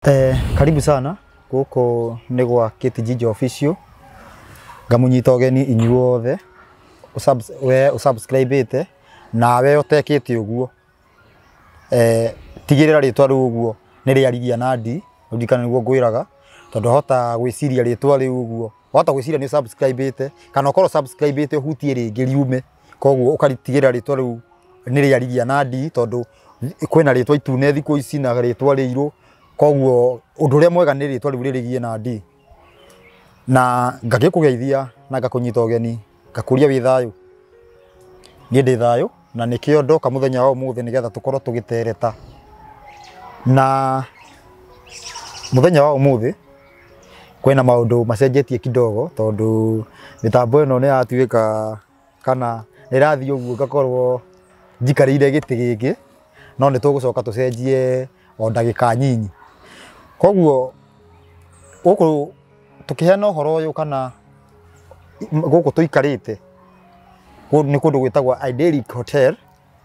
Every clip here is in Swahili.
Karibu sana guko ni gwa KTG Official ngamunyita ogeni inyuothe usubscribe nawe utekete uguo tigirira ritwa riu uguo ni riarigia nandi ndikana niguo ngwiraga tondu hota gwiciria ritwa riu uguo hota gwiciria ni subscribe kana ukoro subscribe hutie ringi riume koguo ukaritigirira ritwa riu ni riarigia nandi tondu kwina ritwa itune thiku ici na ritwa riiru koguo undu ria mwega ni ritwa riu ririgie nandi na ngagikugeithia na ngakunyita ogeni ngakuria wi thayu ni ndi thayu na nikio ndoka muthenya wa umuthi nigetha tukorwo tugitereta na muthenya wa umuthi kwina maundu macenjetie kidogo tondu mitambo ino ni atuika kana irathi uguo ngakorwo njikarire giti giki no ni tugucoka tucenjie o ndagika nyinyi koguo guku tukiheana uhoro uyu kana guku tuikarite ni kundu gwitagwa Idyllic Hotel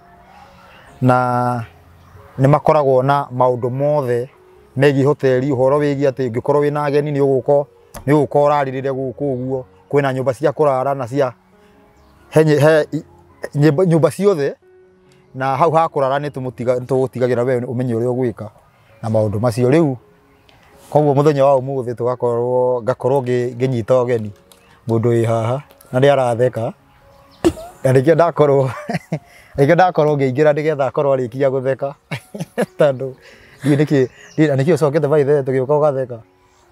na ni makoragwo na maundu mothe megi hoteli uhoro wigi ati ngikorwo wina ageni ni uguko uraririre guku uguo kwina nyumba cia kurara na cia nyumba ciothe na hau ha kurara ni tugutigagira we umenye uria ugwika na maundu macio riu koguo muthenya wa umuthi ngakorwo nginyita ogeni mundu wi haha na ndi aratheka ndikio ndakorwo ngiingira ndigetha akorwo arikia gutheka tondu nikio cokete baithe tugiuka ugatheka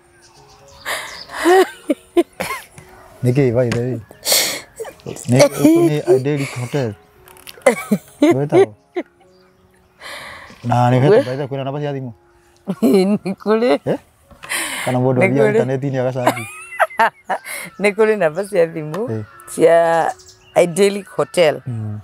niki baithe ni Idyllic Hotel wetao na ni hete baithe kwina namba cia thimu ni kuri kana mundu ari internet-ini agacaji ni kuri namba cia thimu cia Idyllic Hotel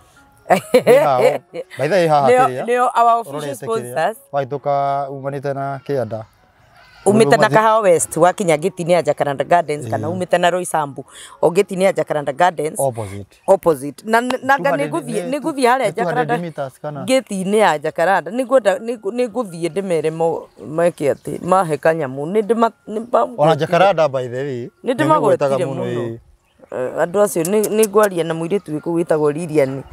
baithe haha kiria nio our official sponsors waituka umanite na kianda umite na Kahawa West wakinya Gitini ya Jacaranda Gardens kana umite na Roysambu o Gitini ya Jacaranda Gardens opposite na niguthie haria Jacaranda Gitini ya Jacaranda niguthie ndimere meke ati mahe kanyamu ni ona Jacaranda by the way ni ndimagwetire muno andu acio ni ngwaria na muiritu wiku witagwo Lilian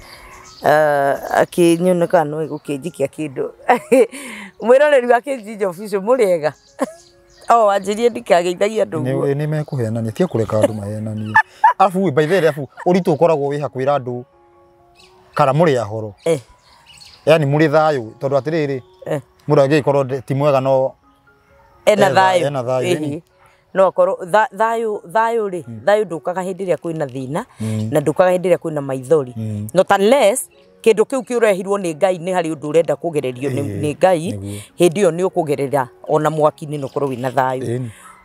akinyoneka no gukinjikia kindu mwiroreri wa KTG Official muriega anjirie ndikageithagia andu ni mekuhenania tie kureka andu mahenanie afu by the way uritu ukoragwo wi hakwira andu kana muri ahoro yani muri thayu tondu atiriri muri agikorwo ti mwega no ena thayu no korwo thayu ri thayu ndukaga hindi ria kwina thina na ndukaga hindi ria kwina maithori not unless kindu kiu kiurehirwo ni Ngai ni hari undu urenda kugererio ni Ngai hindi yo ni ukugerera ona mwaki-ini no korwo wina thayu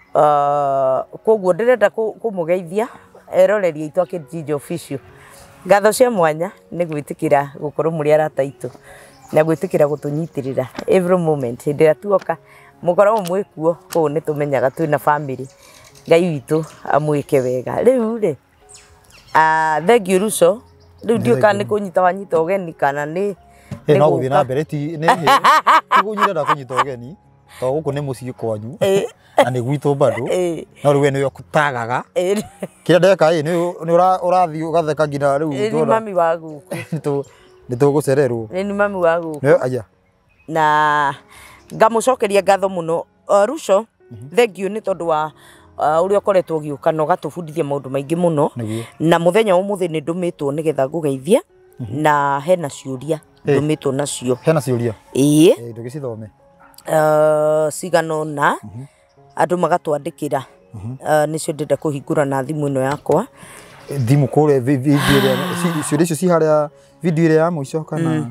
koguo ndirenda kumugeithia eroreri aitu a KTG Official ngatho cia mwanya ni gwitikira gukorwo muri arata itu na gwitikira gutunyitirira every moment hindi ria tuoka mukorwo mwikuo ko ni tumenyaga twina family Ngai witu amwike wega riu ri thank you Russo riu ndio kana kunyita wanyita ogeni kana ni no guthie na mbere ti ni kunyira na kunyita ogeni to guku ni mucii kwanyu na ni gwitu bado no riu ni ukutagaga kira ndeka ni urathi ugatheka ngina riu ni mami wa guku ni tugucererwo ni mami wa guku aya na ngamucokeria ngatho muno Russo thank you ni tondu wa uria koretwo giuka no gatubundithia maundu maingi muno na muthenya umuthi ni ndumitwo nigetha ngugeithie na hena ciuria ndumitwo nacio hena ciuria ndugicithome sigano na andu magatwandikira nicio ndenda kuhingura na thimu ino yakwa thimu kure video ciuria icio ci haria video ire ya muico kana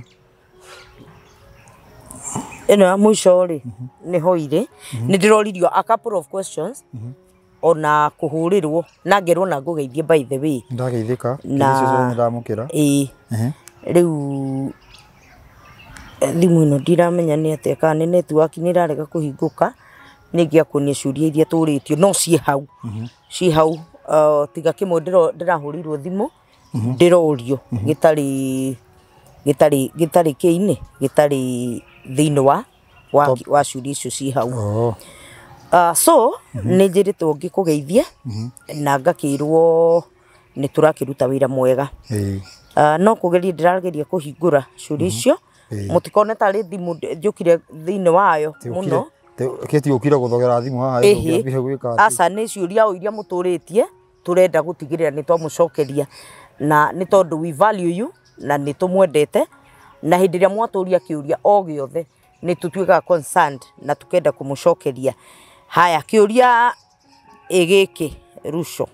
eno ya muico ri ni hoire ni ndiroririo a couple of questions ona kuhurirwo na ngerwo na ngugeithie by the way ndageithika icio ndamukira riu thimu ino ndiramenya ni atia kana ni network ni rarega kuhinguka ningia kunia ciuria iria turitio no ci hau tiga kimwe ndirahurirwo thimu ndirorio gitari kiini gitari thiini wa wa ciũria icio ci hau. Oh. So nĩ njĩrĩtwo ngĩkũgeithie na ngakĩrwo nĩ tũrakĩruta wĩra mwega. No kũgeria ndĩrageria kũhingũra ciũria icio mũtikone tarĩ thimũ njũkire thĩinĩ wayo mũno. Kĩti ũkire gũthogera thimũ haha ĩngĩambire gwĩka. Aca nĩ ciũria o iria mũtũrĩtie tũrenda gũtigĩrĩra nĩ twamũcokeria na nĩ tondũ we value you na nĩ tũmwendete na hĩndĩ ĩrĩa mwatũria kĩũria o gĩothe nĩ tũtuĩkaga concerned na tũkenda kũmũcokeria. Haya kĩũria gĩkĩ Ruco.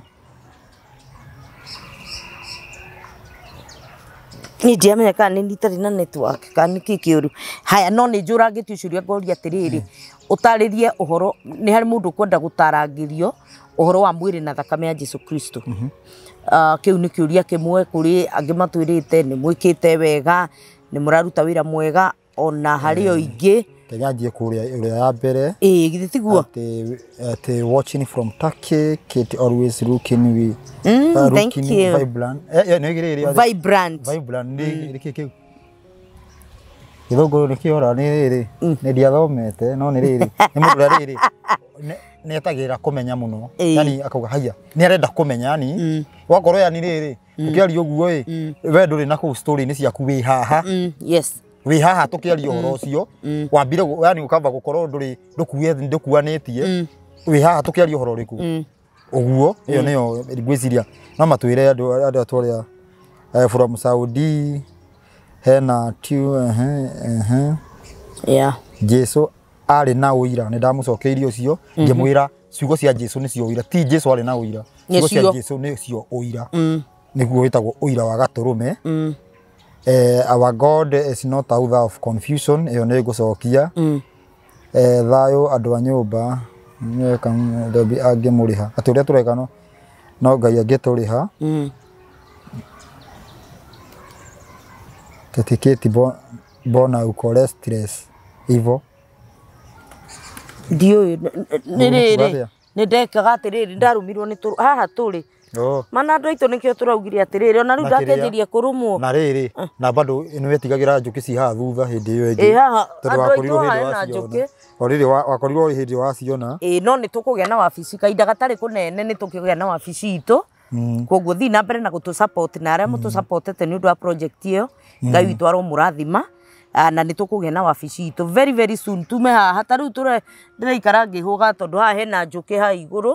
Ni ndiamenya kana nĩ itarĩ na network kana nĩ kĩũru. Haya no nĩ njũrangĩtio ciũria ngoria atĩrĩrĩ ũtarĩrie ũhoro nĩ harĩ mũndũ kwenda gũtarangĩrio ũhoro wa mwĩrĩ na thakame ya Jesu Kristo. Kĩu nĩ kĩũria kĩmwe kũrĩ angĩ matwĩrĩte nĩ mwĩkĩte wega nĩ mũraruta wĩra mwega ona harĩ o ingĩ. Kenyanjie kũrĩa ya mbere. Githĩ tiguo? At watching from Turkey, Kate always looking with thank you. Vibrant. Vibrant. Vibrant nĩ kĩkĩu. Gĩthũngũrũ nĩ kĩora nĩ rĩrĩ. Nĩ ndiathomete no nĩ rĩrĩ. Nĩ mũndũ rĩrĩ. Nĩ etagĩrĩra kũmenya mũno. Yani akauga haya. Nĩ arenda kũmenya yani. Wakorwo yani rĩrĩ. Ũkĩaria ũguo we ndũrĩ na kũu story-inĩ ciaku wĩ haha. Yes. Wĩ haha tũkĩaria ũhoro ũcio wambire yani ũkamba gũkorwo ndũkuanĩtie wĩ haha tũkĩaria ũhoro ũrĩkũ ũguo ĩyo nĩyo ngwĩciria no matwĩre andũ atũrĩa from Saudi hena Jesu arĩ na ũira nĩ ndamũcokeirie ũcio ngĩmwĩra ciugo cia Jesu nĩcio ũira ti Jesu arĩ na ũira ciugo cia Jesu nĩcio ũira nĩguo wĩtagwo ũira wa gatũrũme. Our God is not author of confusion. Iyo nĩ ngũcokia. Thayũ andũ a nyũmba angĩmũrĩha atĩ ũrĩa tũreka no Ngai angĩtũrĩha. Tetiketi bona ukore stress hivyo. Ndiũĩ nĩ ndekaga atĩrĩrĩ ndarumirwo nĩ haha tũrĩ. Mana andũ aitũ nĩkĩo tũraugire atĩrĩrĩ ona rĩu ndakĩenderia kũrũmwo na rĩrĩ na bado nĩ wetigagĩra njũkĩ ci haha thutha hĩndĩ ĩyo ĩngĩ tondũ wakorirwo hĩndĩ waciona no nĩ tũkũgĩa na wabici kahinda gatarĩ kũnene nĩ tũkĩgĩa na wabici itũ koguo thiĩ na mbere na gũtũ support na arĩa mũtũ-support-ete nĩ ũndũ wa project ĩyo Ngai witũ aromũrathima na nĩ tũkũgĩa na wabici itũ very very soon tume haha ta rĩu ndĩraikara ngĩhũga tondũ haha hena njũkĩ haha igũrũ.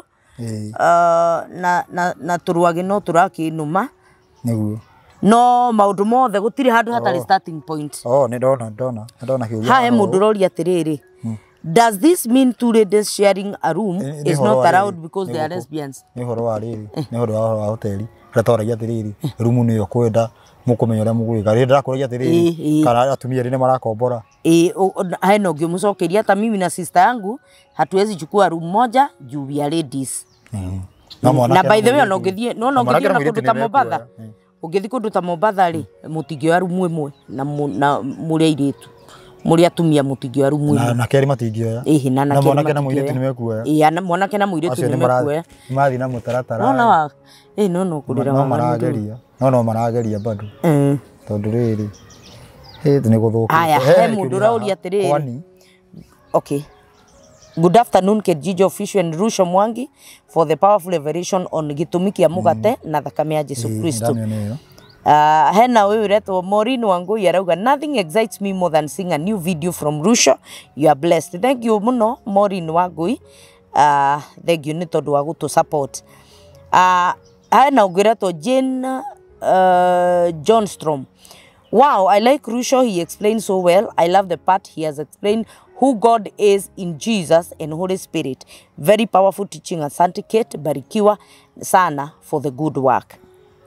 Na tũrwage no tũrakĩnũma nĩguo no maũndũ mothe gũtirĩ handũ hatarĩ starting point. Nĩ ndona kĩũria haha mũndũ ũroria atĩrĩrĩ does this mean two ladies sharing a room is not allowed because they are lesbians? Nĩ ũhoro wa rĩrĩ nĩ ũhoro wa hoteli rĩrĩa twaragia atĩrĩrĩ rumu nĩyo kwenda mũkũmenya ũrĩa mũgwĩka rĩrĩa ndĩrakũragia atĩrĩrĩ kana atumia erĩ nĩ marakombora. Hena ũngĩmũcokeria hata mimi na sister yangu hatuwezi chukua room moja juu ya ladies. Na by the way ona ũngĩthiĩ no kũndũ ta Mombatha ũngĩthiĩ kũndũ ta Mombatha rĩ mũtingĩoya rumu ĩmwe na mũrĩ airĩtu mũrĩ atumia mũtingĩoya rumu ĩmwe na kerĩ matingĩoya na mwanake na mũirĩtu nĩ mekuoya na mwanake na mũirĩtu nĩ mekuoya mathiĩ na mũtaratara no kũrĩra no marageria bado tondũ rĩrĩ nĩ gũthũka. Haya he mũndũ ũrauria atĩrĩrĩ okay. Good afternoon Kejijo Official and Rusho Mwangi for the powerful revelation on gĩtũmi kĩa mũgate na thakame ya Jesu Kristo. Hena ũyũ wĩretwo Maureen Wangui arauga nothing excites me more than seeing a new video from Rusho. You are blessed. Thank you mũno Maureen Wangui. Thank you nĩ tondũ wa gũtũ support. Hena ũngĩ wĩretwo Jane Johnstrom. Wow, I like Rusho. He explains so well. I love the part he has explained who God is in Jesus and Holy Spirit. Very powerful teaching. Asante Kate, barikiwa sana for the good work.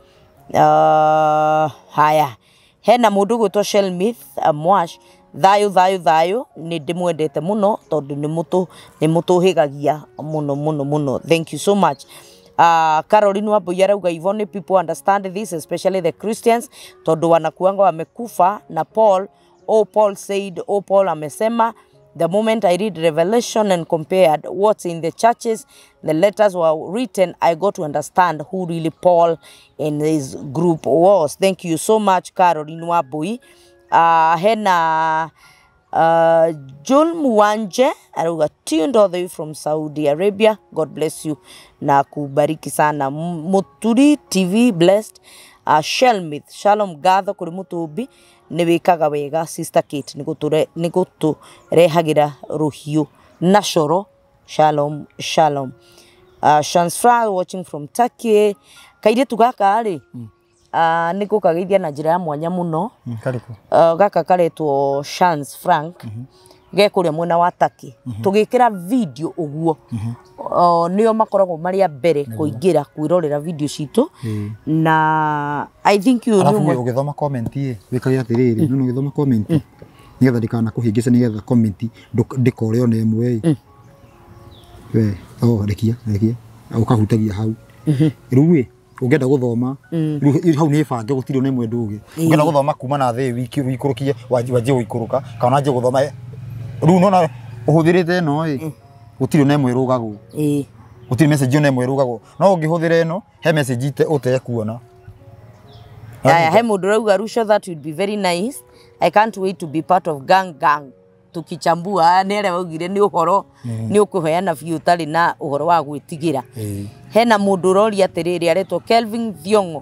Haya. Hena mũndũ gwĩtwo Shelmith Mwash. Thayũ nĩ ndĩmwendete mũno tondũ nĩ mũtũhĩgagia mũno. Thank you so much. Caroline Wambui arauga Yvonne, people understand this, especially the Christians, tondũ wanakuanga wamekufa na Paul said, Paul amesema. The moment I read Revelation and compared what's in the churches, the letters were written, I got to understand who really Paul and his group was. Thank you so much, Caroline Wambui. Hena Jul Muwanje arauga tuned all the way from Saudi Arabia. God bless you na kubariki sana. Muturi TV blessed. Shelmith Shalom gatho kuri mutumbi ni wikaga wega Sister Kate nigutu rehagira ruhiu nashoro. Shalom shalom. Shansfra watching from Turkey. Kaide tugaka ari niko kageithia na njira ya mwanya muno. Kariku Gaka karetwo Shans Frank gekuria mwena wa Turkey. Tugikira video uguo nio makoragwo maria mbere kuingira kwirorera video citu na I think you know ugithoma comment wikagira atiriri no ugithoma comment nigetha ndikana kuhingica nigetha comment ndikore ona imwe we rekia ukahutagia hau riu ungenda guthoma hau ni bange gutiri ona imwe ndugi ungenda guthoma kuma na thi wiki wikurukie waje guikuruka kana nje guthoma riu nona uhuthirite no gutiri ona imwe rugagwo gutiri message ona imwe rugagwo no ungihuthira ino he message ite utekuona aya he mundu rauga Rusho that would be very nice. I can't wait to be part of gang tukichambua nere waugire ni uhoro ni ukuheana biu tari na uhoro wa gwitigira hena mundu rori atiriri aretwo Kelvin Thiongo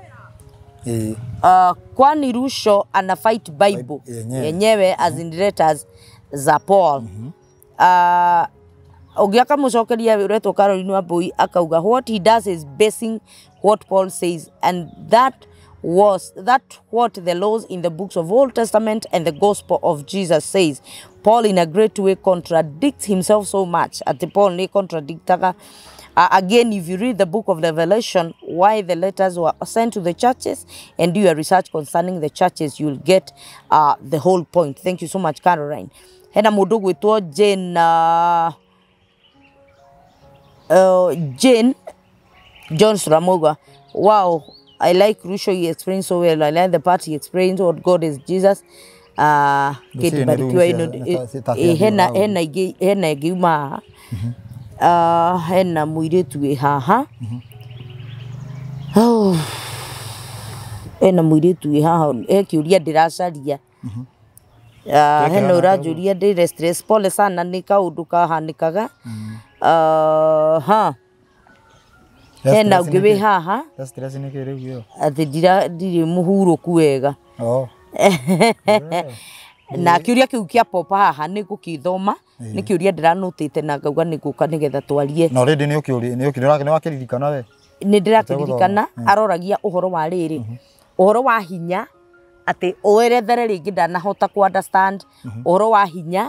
kwani Rusho ana fight Bible yenyewe as in letters za Paul ogiaka mucokeria uretwo Caroline Wambui akauga what he does is basing what Paul says and that what the laws in the books of Old Testament and the gospel of Jesus says. Paul in a great way contradicts himself so much. At the Paul ne contradictaga. Again, if you read the book of Revelation, why the letters were sent to the churches and do your research concerning the churches, you'll get the whole point. Thank you so much, Caroline. Hena mundu gwitwo Jane John Ramoga. Wow. I like Rusho, he explains so well. I like the part he explains what God is Jesus. Kate barikiwa ino hena igiuma hena muiritu wi haha hena muiritu wi haha kiuria ndiracaria hena urajuria ndire stress pole sana ni kaundu kahanikaga hena ugiwe haha stress ni kire gyo ati ndiri muhuruku wega na kiuria kiu kia popa haha ni gukithoma ni kiuria ndiranutite na ngauga ni guka nigetha twarie no ready ni ukiuria ni wakiririkana we ni ndirakiririkana aroragia uhoro wa riri uhoro wa hinya ati oerethere ringi ndanahota ku understand uhoro wa hinya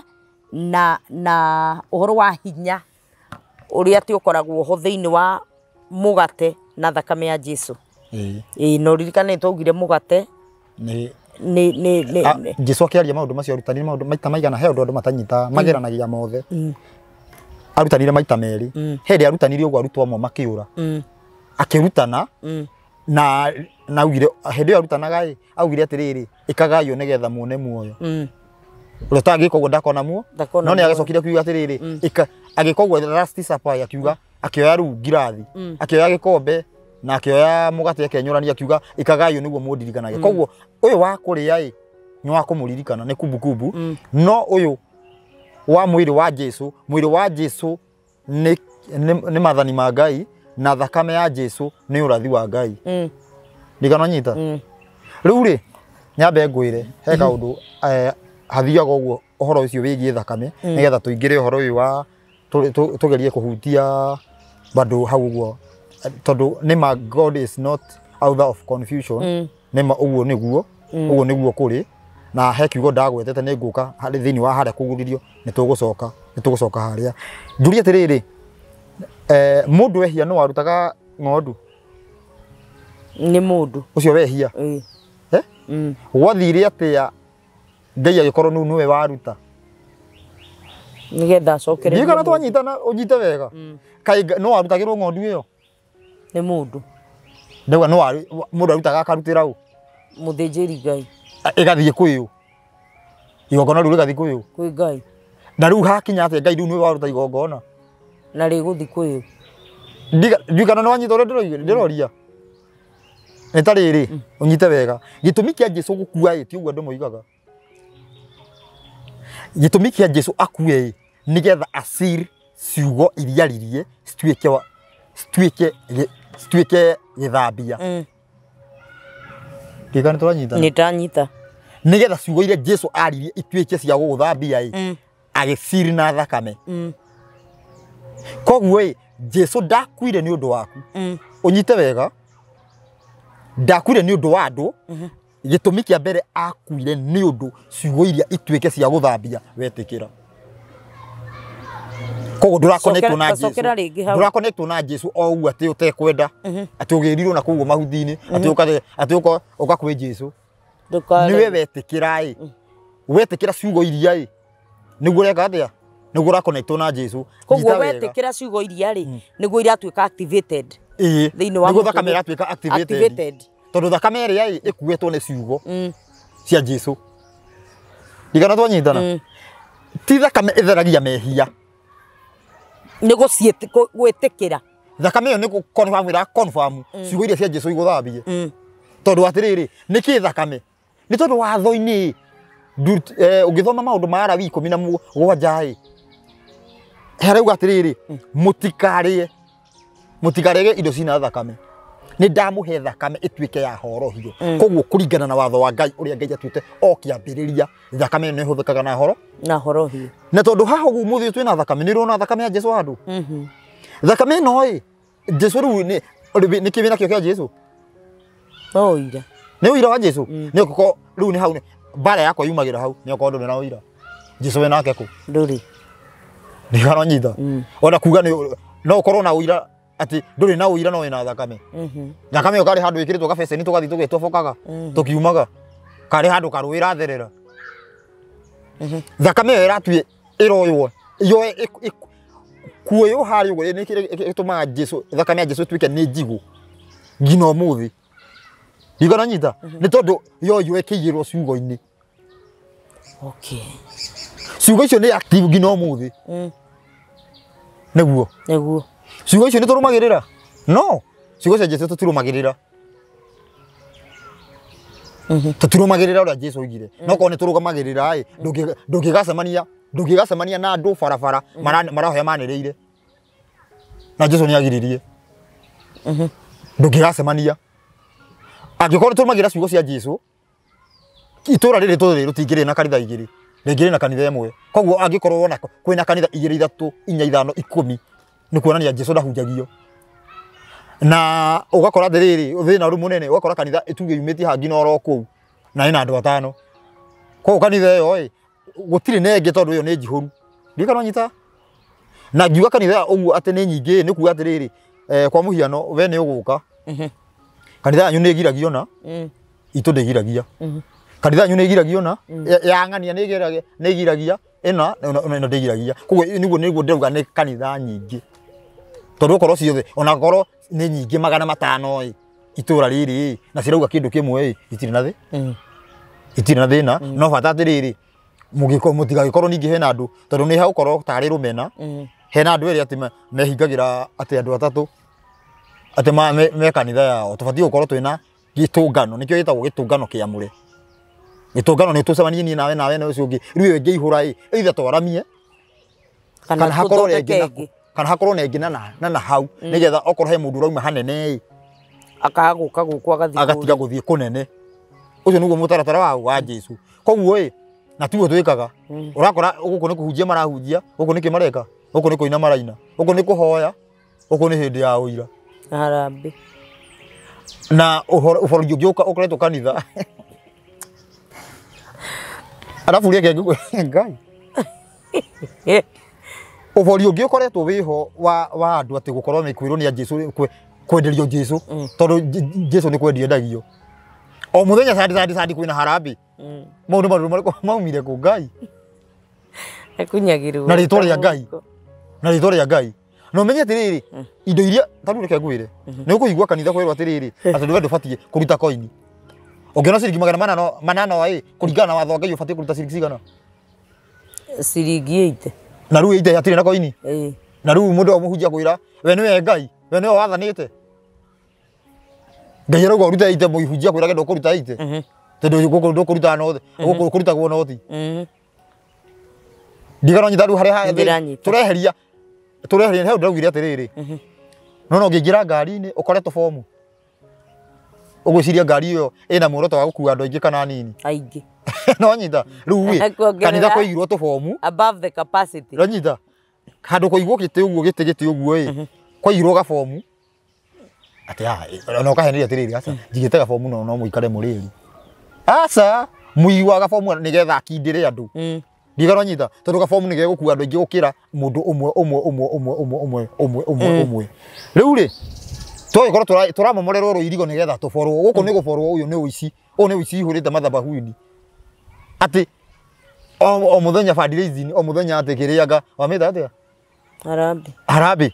na uhoro wa hinya uria ti ukoragwo ho thiini wa mugate na thakame ya Jesu no ririkane twaugire mugate ni Jesu akiaria maundu macio arutani maundu maita maigana he undu matanyita mageranagia mothe arutanire maita meri hindi arutanire ugo arutwo amwe makiura akirutana na ugire hindi arutanaga augire atiriri ikagayo nigetha muone muoyo rutangiko go ndakona muo no ni agicokire kiuga atiriri agikogwo last supper akiuga akioya ru ngirathi akioya gikombe na akioya mugate akenyurania akiuga ikagayo niguo mundirikanaga kogwo uyu wa kuria ni wa kumuririkana ni kumbukumbu no uyu wa mwiri wa Jesu ni mathani ma Ngai na thakame ya Jesu ni urathi wa Ngai ndikananyita riu ri nyambe ngwire he kaundu hathiaga uguo uhoro ucio wigie thakame nigetha tuingire uhoro uyu wa tugerie kuhutia bado hau uguo tondu nima God is not out of confusion nima uguo niguo kuri na he kiugo ndagwetete ni nguka hari thini wa haria kuguririo ni tugucoka haria njuria tiriri mundu wehia no warutaga ng'ondu ni mundu ucio wehia wathire atia Ngai agikorwo nu niwe waruta nigetha acokere ni kana twanyitana unyite wega kai no warutagirwo ng'ondu iyo ni mundu ndauga no mundu arutaga akarutira u muthinjiri Ngai igathie kwiu igongona riu rigathie kwiu kwi Ngai na riu hakinya atia Ngai riu niwe waruta igongona na riguthi kwiu ndikana no anyita uri ndiroria nitariri unyite wega gitumi kia Jesu gukua ti uguo andu moigaga gitumi kia Jesu akue nigetha asir ciugo iria ririe cituike githambia Kigani turanyita Nitanyita nigetha ciugo iria Jesu aririe ituike cia guthambia agiciri na thakame koguo Jesu ndakuire ni undu waku unyite wega ndakuire ni undu wa andu gitumi kia mbere akuire ni undu ciugo iria ituike cia guthambia wetikira koguo ndura connect na Jesu o u ati utekwenda ati ugirirwo na koguo mahutini ati uka kwi Jesu niwe wetikira wetikira ciugo iria niguo reka atia niguo ra connect na Jesu koguo wetikira ciugo iria niguo iratuika activated thiini wa niguo thakame iratuika activated tondu thakame iria ikuetwo ni ciugo cia Jesu digana twanyitana ti thakame itheragia mehia nigo gwetikira thakame yo ni confirm ciugo iria cia Jesu iguthambie tondu atiriri niki thakame ni tondu watho-ini ugithoma maundu ma Arawi 17 herauga atiriri mutikarie indo cina thakame ni ndamuhe thakame ituike ya horohio koguo kuringana na watho wa Ngai uria Ngai atuite o kiambiriria thakame no ihuthikaga na horohio na tondu haha umuthi twina thakame ni rona thakame ya Jesu andu thakame no Jesu ru ni kibina kio kia Jesu oira ni uira wa Jesu ni ukoko ru ni hau bara yakwa yumagira hau ni uko ndu na uira Jesu we nake ku nduri ni garonyitha ona kuga no ukorwo na uira ati nduri na uira no ina thakame thakame ukari handu ikiritwo kabeceni tugathi tugitobokaga tukiumaga kari handu karuira therera thakame iratue iroywo yo kuoyo hari ugo ni gituma Jesu thakame ya Jesu tuike ni njigu ngino muthi igaranyita ni tondu yo ikigirwo ciugo-ini okay ciugo icio ni active ngino muthi neguo ciugo icio ni turumagirira no ciugo cia Jesu tutirumagirira tutirumagirira uria Jesu oigire no ko ni turugamagirira ndungigacemania na andu barabara marahoya maniriire na Jesu ni agiririe ndungigacemania angikorwo turumagira ciugo cia Jesu itura riri rutingiri na kanitha igiri ringiri na kanitha imwe koguo angikorwo wona kwina kanitha igiri 3 4 5 10 ni kuonania Jesu ndahunjagio na ugakora thiriri thina ru munene ugakora kanitha ituge yumiti hangi no ro ku na ina andu 5 koguo kanitha yo gutiri nenge tondu yo ni njihuru ndikana nyita na ngiuga kanitha uguo ati ni nyingi ni kuga atiriri kwa muhiano we ni uguka kanitha yanyu ni giragio na itu ndigiragia kanitha yanyu ni giragio na ya ng'ania ni giragia ina ndigiragia koguo niguo ndauga ni kanitha nyingi tondu korwo ciothe ona korwo ni nyingi 500 itura riri na cirauga kindu kimwe itiri na thina no bata atiriri mutigagikorwo ningi hena andu tondu ni haukorwo tari rumena hena andu eri ati mehingagira ati andu atatu ati me kanitha yao tubati gukorwo twina gitungano nikio gitagwo gitungano kiamure gitungano ni tucemanie ni nawe na ucio ungi riu wengi ihura either twaramie kana hakorwo rengi na hau nigetha okorwo he mundu rauma hanene akaguka agatiga guthie kunene ucio niguo mutaratara wa Jesu koguo na tuo twikaga urakora guku ni kuhunjia marahunjia guku ni kimareka guku ni kuina maraina guku ni kuhoya guku ni hindi ya uira harambe na uhoro ngioka ukoretwo kanitha arafu ria kengu Ngai uborio ngiokoretwo wiho wa andu ati gukorwo ni kwirwo ni Jesu kwenderio Jesu tondu Jesu ni kwendia ndagio o muthenya sadi kwina harambe maundu mariko maumire ku Ngai ekunyagirwo na ritwa ria Ngai no menye atiriri indo iria tanu reke ngwire ni ukuigwa kanitha kwirwo atiriri ati ndwe ndubatie kuruta koini ongiona ciringi 800 kuringana na watho wa Ngai ubatie kuruta ciringi cigana ciringi 8 na riu ite atire na koini na riu mundu amuhunjia kwira we niwe Ngai we niwe wathanite Ngai arauga uruta ite muhunjia kwira kendo kuruta ite tondu guku ndukuruta no guku kurutagwo no thi Ndigano nyita ru hari tureheria he ndagwire atiriri no ngĩingĩra ngari-inĩ ũkoretwo bomu ũgwĩciria ngari ĩyo ĩna muoroto wa gũkua andũ aingĩ kana nini aingĩ no nyita rĩu kanitha kũigirwo tũbomu above the capacity no nyita handũ kũigwo gĩtĩ ũguo kũigirwo gabomu atĩ no kahenĩria atiriri aca njigĩte gabomu no mũikare mũrĩri aca mũigwa gabomu nĩgetha akindĩre andũ ndigano nyita tondũ gabomu nĩgetha gũkua andũ aingĩ gũkĩra mũndũ ũmwe rĩu rĩ tũkorwo tũramomorerwo rũirigo nĩgetha tũborwo gũkũ nĩ gũborwo ũyũ nĩ ũici ihũrĩte mathabahu-inĩ atĩ o mũthenya fundraising o mũthenya atĩ kĩrĩanga wamĩta atĩa harambĩ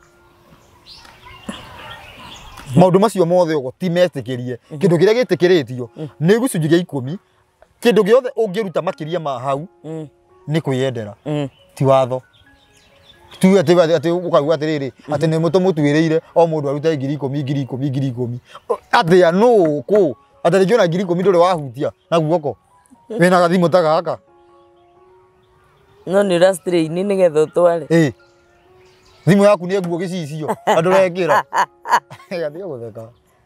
maũndũ macio mothe ũgo ti metĩkĩrie kĩndũ kĩrĩa gĩtĩkĩrĩtio nĩ gĩcunjĩ gĩa 10 kĩndũ gĩothe ũngĩruta makĩria ma hau nĩ kwĩyendera ti watho tu atĩ ũkauga atĩrĩrĩ atĩ nĩ mũtũmũtuĩrĩire o mũndũ arute 10,000 atĩa nũkũ atĩ rĩngĩ ona 10,000 ndũrĩ wahutia na guoko wĩna gathimũ ta gaka no nĩ ũracitĩrĩini nĩgetha ũtware thimũ yaku nĩ nguo gĩcicio andũ rekĩra atiga gũtheka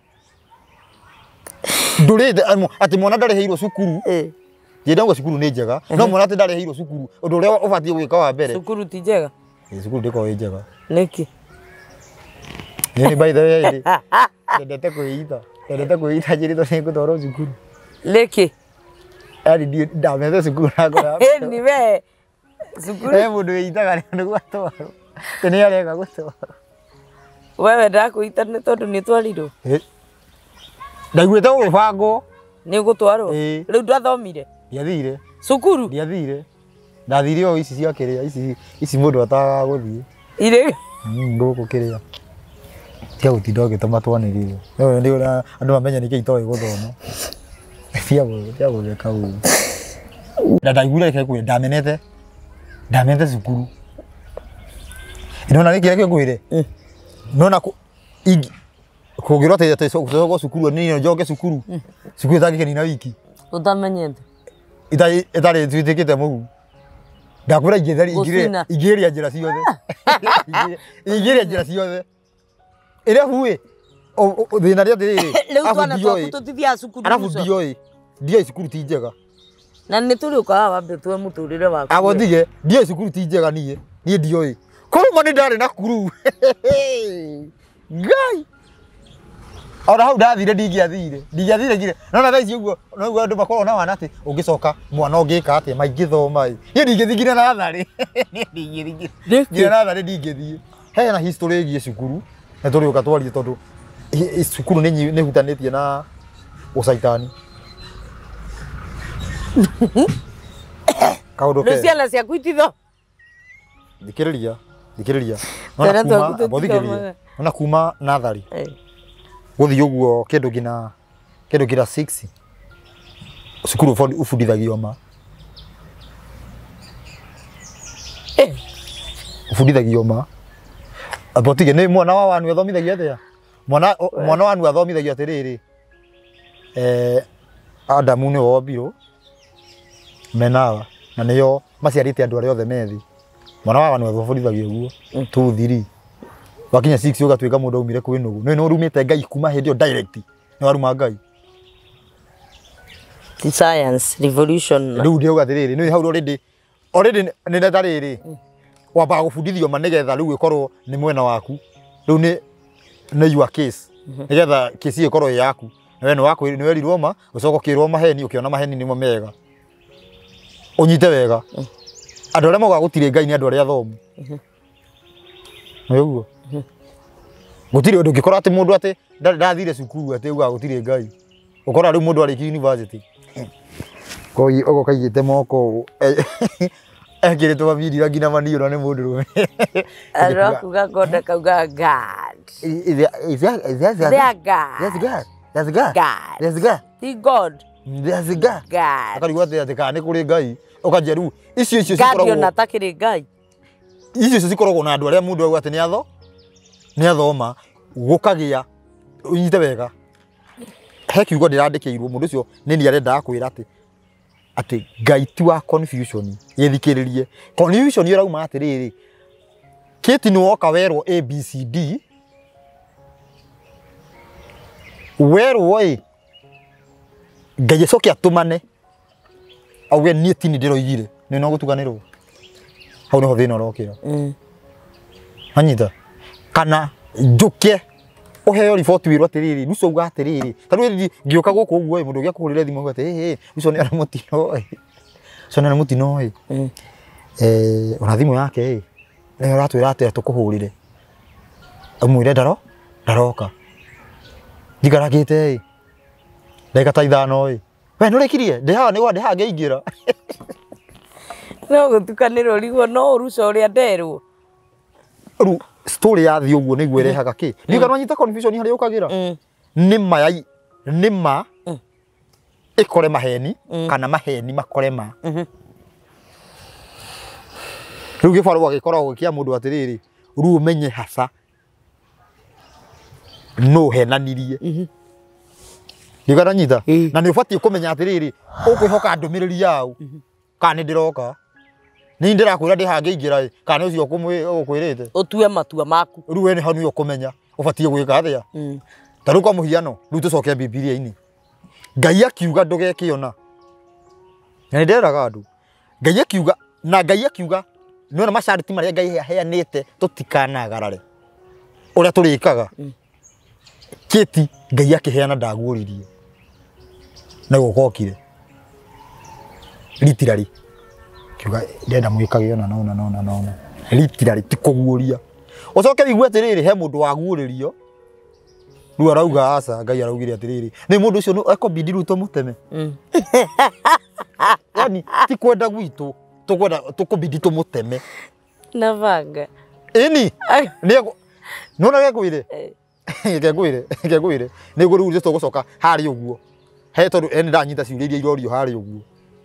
ndũrĩte atĩ mwana ndarĩhĩirwo cukuru njĩra ngo cukuru nĩ njega no mwana atĩ ndarĩhĩirwo cukuru ũndũ ũrĩa ũbatiĩ gwĩka wa mbere cukuru ti njega cukuru ndĩkoragwo ĩ njega nĩkĩ nĩ by the way ndendete kwĩita njĩrĩtwo nĩ ngũtwarwo cukuru nĩkĩ ari ndamete cukuru nakora ni we cukuru mũndũ wĩitaga nĩguo atwarwo nĩ areka gũtwarwo wewe ndakũita nĩ tondũ nĩ twarirwo ndaiguĩte gũgĩbangwo nĩ ũgũtwarwo rĩu ndathomire ndiathire cukuru ndiathire ndathire o ici cia kĩrĩa ici mũndũ ataga gũthiĩ irĩ gũkũ kĩrĩa tia gũtinda ũgĩtũma twanĩrĩre nĩ andũ mamenye nĩkĩ itoĩ gũthoma tia gũtheka ũguo na ndaiguire reke ndamenete cukuru nona nĩkĩrĩa kĩngwĩre nona kũngĩrwo atĩ gũcokwo cukuru nĩ njoke cukuru ĩtangĩkeni na wiki ũtamenyete ĩtarĩ twĩtĩkĩte mũhu ndakwĩra ingĩria njĩra ciothe ingĩria njĩra ciothe ĩrĩa buĩ thĩna rĩa atĩrĩrĩ arabu ndioĩ cukuru ti njega na nĩ tũrĩ ũkaga wambe tuwe mũtũrĩre waku abondige ndioĩ cukuru ti njega niĩ ndioĩ kũrũma nĩ ndarĩ na kuru ngai ona hau ndathire ndingĩathire ngire nona thaa ici ũguo no andũ makorwo na wana atĩ ũngĩcoka mwana ũngĩka atĩ maingĩthoma niĩ ndingĩthingire natharĩ ngire natharĩ ndingĩthiĩ hena history ĩgiĩ cukuru na tũrĩũka twarie tondũ cukuru nĩ hutanĩtie na ũcaitani kaũndũ kega ciana ciaku ititho thikĩrĩria ona kuma natharĩ gũthiĩ ũguo kĩndũ ngina 6 cukuru ũbundithagio ma abotige nĩ mwana wa wanu athomithagio atĩa mwana wanu athomithagio atĩrĩrĩ Adamu nĩ wombirwo menawa na nĩyo maciarĩte andũ arĩa othe methi mwana wa wanu athomithagio ũguo 2 3 wakinya 6 ũgatuĩka mũndũ aumire kwĩ nũgũ nĩ ũrumĩte Ngai kuma hĩndĩ ĩyo direct nĩ waruma Ngai science revolution rĩu ndĩuga atĩrĩrĩ nĩ hau already nĩ ndarĩrĩ wambaga gũbundithio ma nĩgetha rĩu ĩkorwo nĩ mwena waku rĩu nĩ your case nĩgetha case ĩkorwo ĩ yaku nĩ werirwo ma ũcoka ũkĩrwo maheni ũkĩona maheni nĩmo mega ũnyite wega andũ arĩa moga gũtirĩ Ngai nĩ andũ arĩa athomu nĩguo gũtirĩ ũndũ ũngĩkora atĩ mũndũ atĩ ndathire cukuru atĩ uga gũtirĩ Ngai ũkora rĩu mũndũ arĩkia university ũgo kaigĩte moko ekĩrĩtwo mabindira nginya maniũrwo nĩ mũndũ rũme arakuga konda kauga God ti God akarigwo atĩ kana nĩ kũrĩ Ngai ũkanjia rĩu icio cikoragwo na takĩrĩ Ngai icio cikoragwo na andũ arĩa mũndũ auga atĩ nĩ athoma gũkagĩa ũnyite wega he kiugo ndĩrandĩkĩirwo mũndũ ũcio nĩ arenda kwĩra atĩ ati Ngai ti wa confusion yethikiririe confusion irauma atiriri kiti ni woka werwo ABCD werwo Ngai cokia tumane auge nie tini ndiroigire ni no gutuganirwo hau niho thina urokira anyita kana njuke uheo report wirwo atiriri nuso uga atiriri tanu ngioka guku uguo mundu gya kuhurire thimu ati ucio ni aramutino ucio ni aramutino ona thimu yake ni uratwira ati tukuhurire amwire ndaroka ndigaragite ndeka ta ithano we nurekirie ndeha ni wande ha ngeingira no gutukanirwo rigwo no uruca uria nderwo ru story ya thi uguo niguo irehaga ki ndiga no nyita confusion hari ukagira nima ikore maheni kana maheni makore ma ru gifaru agikoragwo kia mundu atiriri ru umenye hasa no henanirie ndiga no nyita na ni ubatie kumenya atiriri ukwihoka ndumiriri yau kana ndiroka ni ndirakwira ndi hange ingira kana ucio ukwirite utue matua maku ruwe ni hanu ukumenya ubatie gwika athia taruka muhiano ru tucoke bibilia-ini Ngai akiuga ndugekiona na nderaga andu Ngai akiuga na Ngai akiuga niona masharti maria Ngai heanite tutikanagarare uria turikaga kiti Ngai akiheana ndaguririe na gukokire literally kiuga ndenda mwikage ona literally tikuguria ucoke wigwe atiriri he mundu waguririo ru arauga aca Ngai araugire atiriri ni mundu ucio no ekobidi ru tumuteme yani ti kwenda gwitu tukwenda tukobidi tumuteme na vanga ini ni nona gekwire gekwire ni guru ru tugucoka hari uguo he tondu eni ndanyita ciuria irorio hari uguo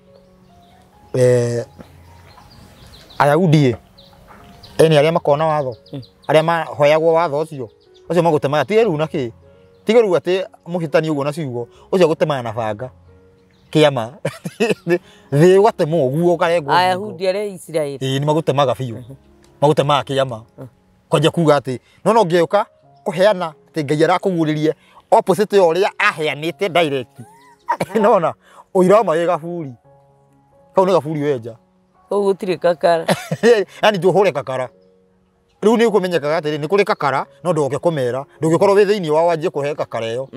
Ayahudi eni aria makona watho aria mahoyagwo watho ucio magutemaga ti ru naki tiga ru ati muhitani uguo na ciugo ucio gutemaga na banga kiama thi gatemo uguo karengwo Ayahudi aria Israeli ni magutemaga biu magutemaga kiama kwanja kuga ati no ngeuka kuheana ati Ngai arakuguririe opposite yo ria aheanite direct nona uirama yega buri kau ni gaburi wenja gutire kakara yani tuhure kakara riu ni ukumenyekaga atiri ni kuri kakara no ndoke kumera ndugikorwo wi thiini wa wanjie kuhe kakara iyo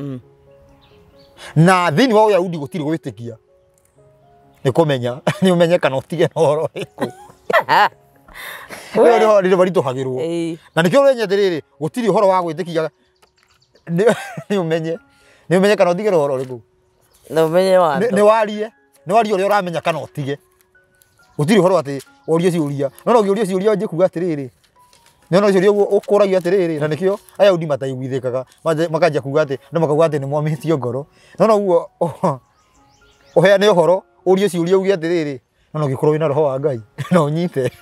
na thiini wa Uyahudi gutiri gwitikia ni kumenya ni umenyekana utige na horo iku we ni bari tuhagirwo na nikio wenye atiriri gutiri horo wa gwitikia ni umenye kana utige horo iku no menye wa ni warie uria uramenya kana utige utiri horo ati orio ciuria no orio ciuria nje kuga atiriri no ciuria ukuragia atiriri na nikio Ayahudi mataiguithikaga makanja kuga ati no makaguga ati ni mwamitio ngoro no uguo uheane horo orio ciuria ugia atiriri no gikorwo wina roho wa Ngai no nyite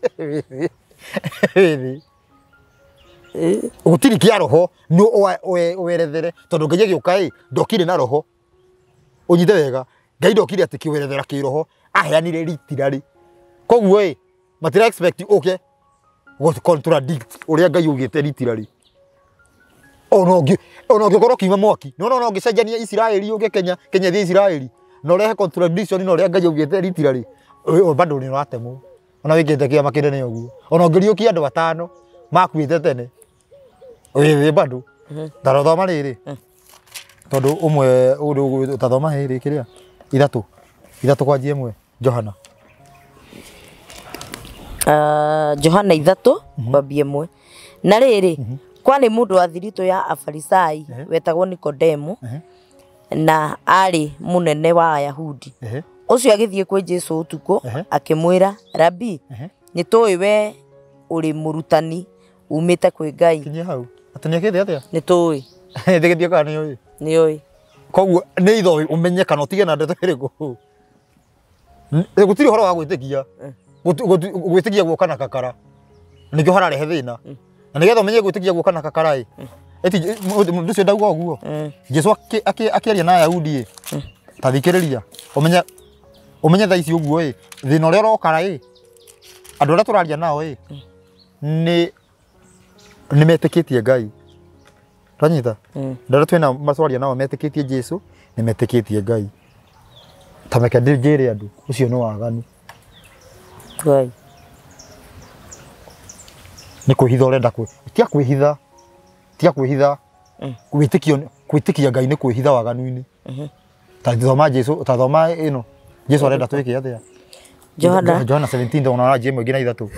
utiri kia roho no werethere tondu Ngai agiuka ndokire na roho unyite wega Ngai ndokire ati kiwerethera ki roho aheanire literally koguo matira expect okay what contradict uria Ngai ugite literally ono ngikoro kiuma mwaki no ngicenjania Israeli uge Kenya thi Israeli no rehe contradiction no uria Ngai ugite literally bado ni ratemu ona wigite kia makinde ni uguo ona ngiriukia andu batano makuite tene we bado ndarothoma riri tondu umwe utathoma hiri kiria ithatu kwanjie imwe Johana Johana ithatu kwambia imwe na riri kwani mundu wa thirito ya Afarisai wetagwo Nikodemu na ari munene wa Ayahudi ucio agithie kwi Jesu utuko akimwira Rabi nitui we uri murutani umite kwi Ngai kinya hau ataniakite atia nitui ndigithie kana ni oi koguo ni itho umenye kana utige na ndeto iriku gutiri horo wa gwitikia gwitikia guoka na kakara nikio hararehe thina na nigetha umenye gwitikia guoka na kakara eti mundu cio ndauga uguo Jesu akiaria na Ayahudi tathikiriria umenya umenye tha ici uguo thina uria urokara andu aria turaria nao ni metikitie Ngai twanyita andu aria twina matwaria nao metikitie Jesu ni metikitie Ngai ta meke njire andu ucio ni waganu Ngai ni kwihitha urenda tia kwihitha kwitikia Ngai ni kwihitha waganu-ini ta thoma Jesu ta thoma ino Jesu arenda twike atia Johana 17 unaona je mwingine ithatu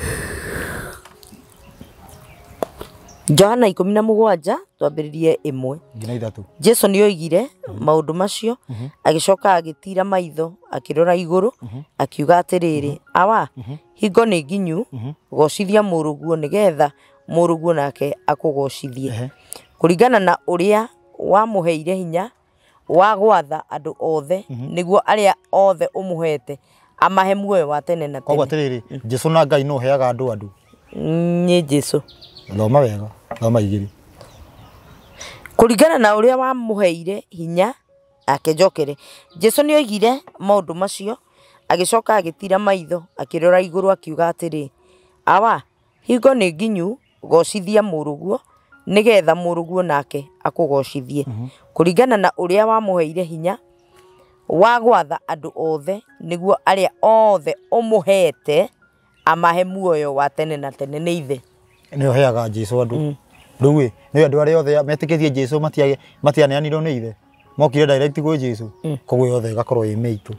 Johana 17 twambiririe 1 ngina ithatu Jesu ni oigire maundu macio agicoka agitira maitho akirora iguru akiuga atiriri awa hingo ni nginyu gocithia muruguo nigetha muruguo nake akugocithie kuringana na uria wamuheire hinya wa gwatha andu othe niguo aria othe umuhete amahe muoyo wa tene na tene. Koguo atiriri Jesu na Ngai no heaga andu ni Jesu thoma wega thoma igiri kuringana na uria wamuheire hinya akejokere Jesu ni oigire maundu macio agicoka agitira maitho akirora iguru akiuga atiri awa hingo ni nginyu gocithia muruguo nigetha muruguo nake akugocithie kuringana na uria wamuheire hinya wa gwatha andu othe niguo aria othe umuhete amahe muoyo wa tene na tene ni ithe ni oheaga Jesu andu riu ni andu aria othe metikitie Jesu matianeanirwo ni ithe mokire direct kwi Jesu koguo yothe gakorwo imiitu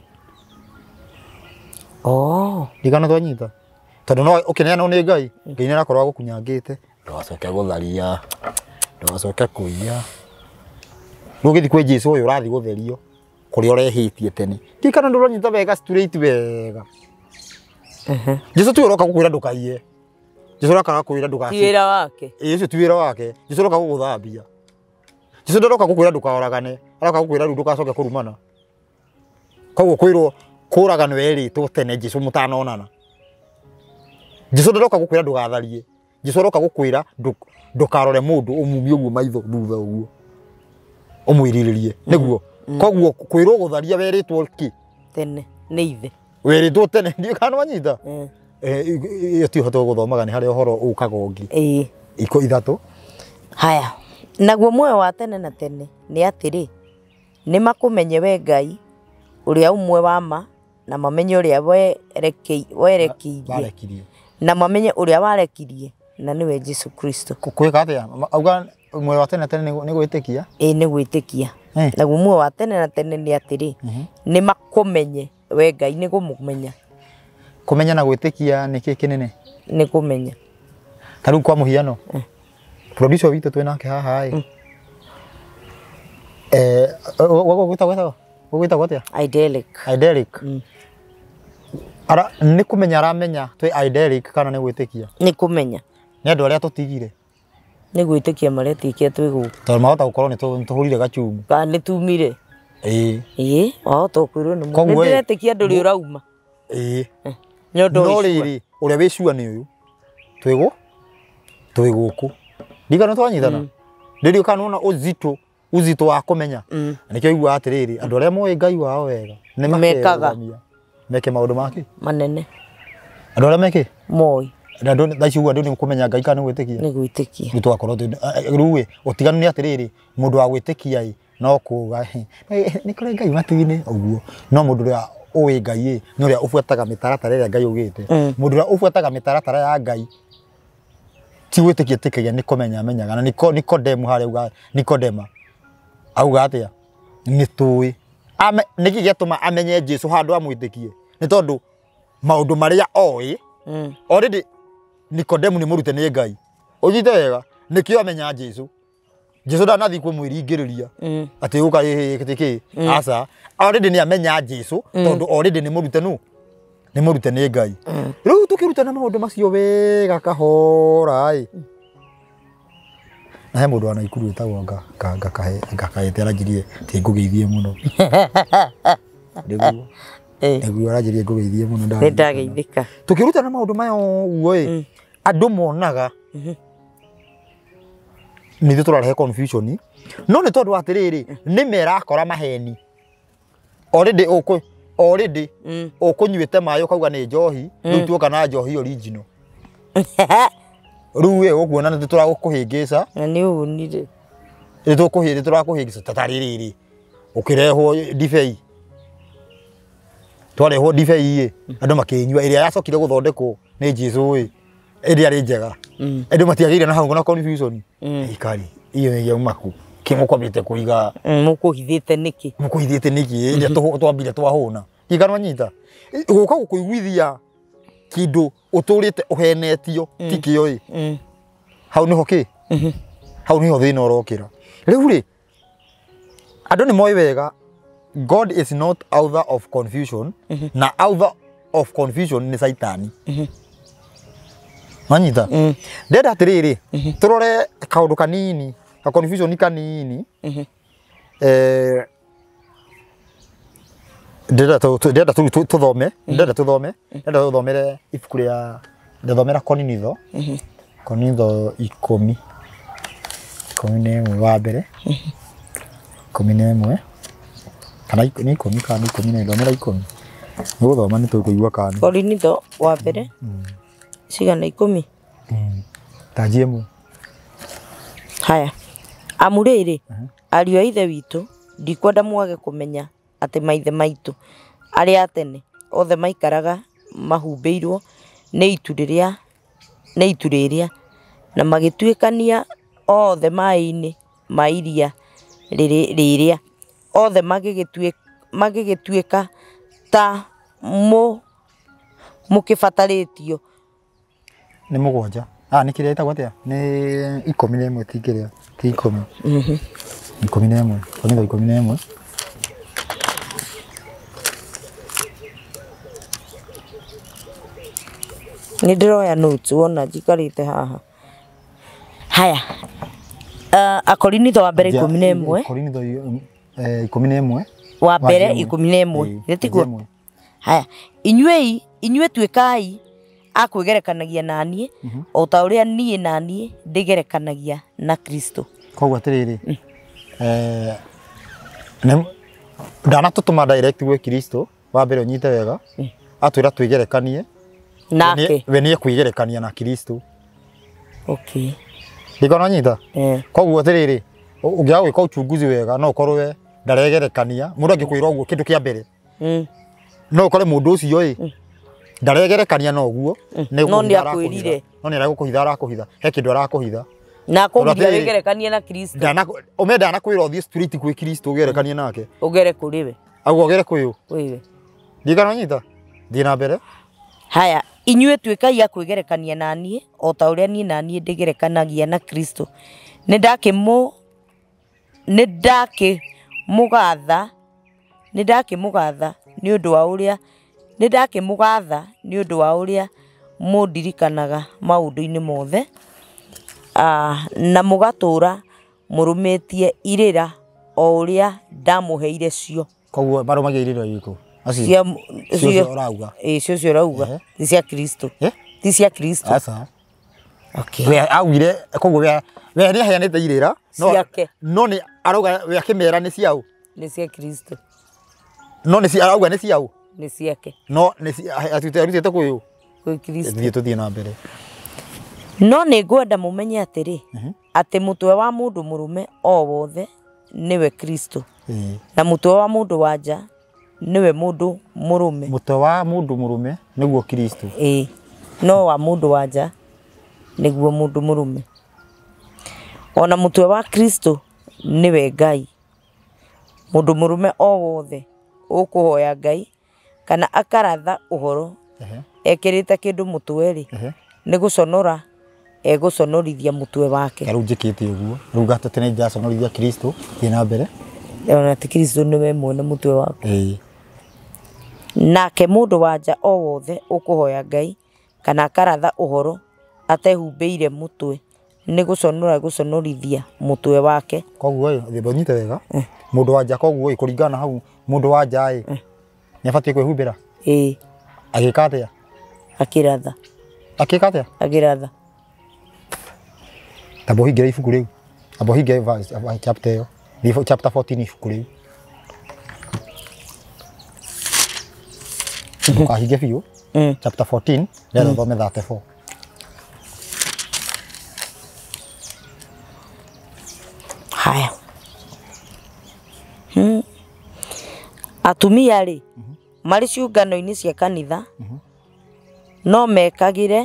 digana twanyita tondu no ukineanwo ni Ngai Ngai ni arakorwo gukunyangite ndwacoke gutharia ndwacoke kuiya riu githi kwi Jesu uyu urathi gutherio kuria urehitie tene tikana nduronyita wega straight wega Jesu tu uroka gukwira ndukaiye Jesu uroka gukwira ndukaiye wira wake Yesu tu wira wake Jesu uroka guguthambia Jesu ndoka gukwira ndukaoragane aroka gukwira ndukacoke kurumana koguo kwirwo kuragano eritwo tene Jesu mutanonana Jesu ndoka gukwira ndugatharie Jesu aroka gukwira ndukarore mundu umumie uguo maitho thutha uguo umwiriririe niguo koguo kwirwo gutharia weritwo ki tene ni ithe weritwo tene ndio kana wanyita iyo ti hoto guthomaga ni haria uhoro ukaga ungi iko ithatu haya naguo muoyo wa tene na tene ni atiri ni makumenye we Ngai uria umwe wa ma na mamenye uria werekirie na mamenye uria warekirie na niwe Jesu Kristo kwika atia auga muoyo wa tene na tene ni gwitikia ni gwitikia naguo muoyo wa tene na tene ni atiri ni makumenye we Ngai ni gumumenya kumenya na gwitikia ni kiki kinene ni kumenya taru kwa muhiano producer witu twinake haha gwita gwatia idelic ara ni kumenya aramenya twi idelic kana ni gwitikia ni kumenya ni andu aria tutigire ni gwitikia maretikia twi guku tondu mahota gukorwo ni tuhurire gachumu kana ni tumire wahota kwirwo ni ndiretikia nduri urauma no riri uria wicua ni uyu twi guku ndigana twanyitana ndirio kana ona uzito wa kumenya nikio igua atiriri andu aria moe Ngai wao wega ni mekaga meke maundu maki manene andu aria meke moi na ndo ndaicugua ndu ni kumenya Ngai kana gwitikia ni gwitikia ni twakorwo riu utiganu ni atiriri mundu wa gwitikia no kuga ni kore Ngai matu-ini uguo no mundu uria uwi Ngai ni uria ufuataga mitaratara iria Ngai ugite mundu uria ufuataga mitaratara ya Ngai ti gwitikia tikagia ni kumenya menyaga na Nikodemu haria uga Nikodema auga atia ni tui niki giatuma amenye Jesu handu amwitikie ni tondu maundu maria oi already Nikodemu ni murute ni Ngai unyite wega nikio amenya Jesu ndanathi kumwiringiriria ati uka kitiki asa already ni amenya Jesu tondu already ni murute ni murute ni Ngai riu tukirutana maundu macio wega kahora na he mundu ana ikuru etagwo ngakahe aranjirie ti ngugeithie muno niguo aranjirie ngugeithie muno ndageithika tukirutana maundu maya uguo andu monaga nithu turarehe confusion no ni tondu atiriri ni mera akora maheni already already ukunyuite mayo kauga ni njohi riu tuoka na njohi original riu we uguona ni turagukuhingica na ni unire ni turakuhingica tatariri ukirehwo dibei twarehwo dibei andu makinyua iria yacokire guthondekwo ni Jesu ĩrĩa arĩ njega andũ matiagĩire na hau na confusion ikari iyo nĩ yaumaku kimukomete kuiga mukuhithite niki ĩrĩa twambire twahũna igana nyita guka gukuiguithia kindu uturite uhenetio tikio hau niho ki hau niho thina urokira riu ri andu ni moi wega God is not author of confusion na author of confusion ni Saitani manyita ndenda atiriri turore kaundu kanini ka confusion kanini ndenda tuthome ndenda tuthomere ibuku ria ndathomera Korinitho Korinitho 10 wa mbere 11 kana ni 10 kana 10 ndomera 10 nguthoma ni tukuigua kana Korinitho wa mbere cigana 10 tajie mu haya amuriri ariũ a ithe witũ ndikwenda mwage kumenya atĩ maithe maitũ arĩa atene othe maikaraga mahumbĩirwo nĩ itu rĩrĩa na magĩtuĩkania othe maĩ-inĩ ma iria rĩrĩa othe magĩgĩtuĩka ta mũkĩbatarĩtio ni mugwanja ni kiria itagwo atia ni 11 tikiria ti 10 11 Korinitho 11 ni ndiroya notes wona njikarite haha haya Akorinitho wa mbere 11 Korinitho 11 wa mbere 11 gitiguo haya inyue tuikai akwigerekanagia nanie o ta uria nie nanie ndigerekanagia na Kristo koguo atiriri ndana tutuma direct gwe Kristo wa mbere unyite wega atwira twigerekanie nake we nie kwigerekania na Kristo okay ndikona nyita koguo atiriri ungiaga gwika uchunguzi wega no ukorwe ndaregerekania mundu angikwira uguo kindu kia mbere no ukore mundu ucio ndaregerekania no guo no ni akwirire no ni aragukuhitha arakuhitha he kindu arakuhitha na kugira wegerekania na Kristo umenda anakwira uthie street kwi Kristo ugerekania nake ugere kuriwe agu ugere kuyu wiwe ndikana nyita thina mbere haya inyue tuikai akwigerekania nanie o ta uria nie nanie ndigerekanagia na Kristo mugatha ni undu wa uria mugatha ni undu wa uria mundirikanaga maundu-ini mothe na mugatura murumetie irira o uria ndamuheire cio koguo barumagia irira iko cia urauga cio urauga ti cia Kristo ti cia Kristo asa okay we augire koguo we ni aheanite irira no ni arauga we akimera ni ciao ni cia Kristo no ni cia arauga ni ciao ni ciake no ni arutite kuyu kwi Kristo thie tuthie na mbere no ni ngwenda mumenye atiri ati mutwe wa mundu murume o wothe niwe Kristo na mutwe wa mundu wanja niwe mundu murume mutwe wa mundu murume niguo Kristo no wa mundu wanja niguo mundu murume ona mutwe wa Kristo niwe Ngai mundu murume o wothe ukuhoya Ngai kana akaratha uhoro ekirite kindu mutwe ri ni guconora eguconorithia mutwe wake riu njikite uguo riu gatete ni njaconorithia Kristo thina mbere ona ti Kristo niwe mwene mutwe wake nake mundu wanja o wothe ukuhoya Ngai kana akaratha uhoro atehumbeire mutwe ni guconorithia mutwe wake koguo thie bonyite wega mundu wanja koguo kuringana hau mundu wanja ni abatie kwihumbira agika atia akiratha akiratha tabohingire ibuku riu abohingire chapter yo chapter 14 ibuku riu Ukahinge biũ. Chapter 14 ndio thome 34. Haya. Atumia rĩ marĩ ciũngano-inĩ cia kanitha no mekagĩre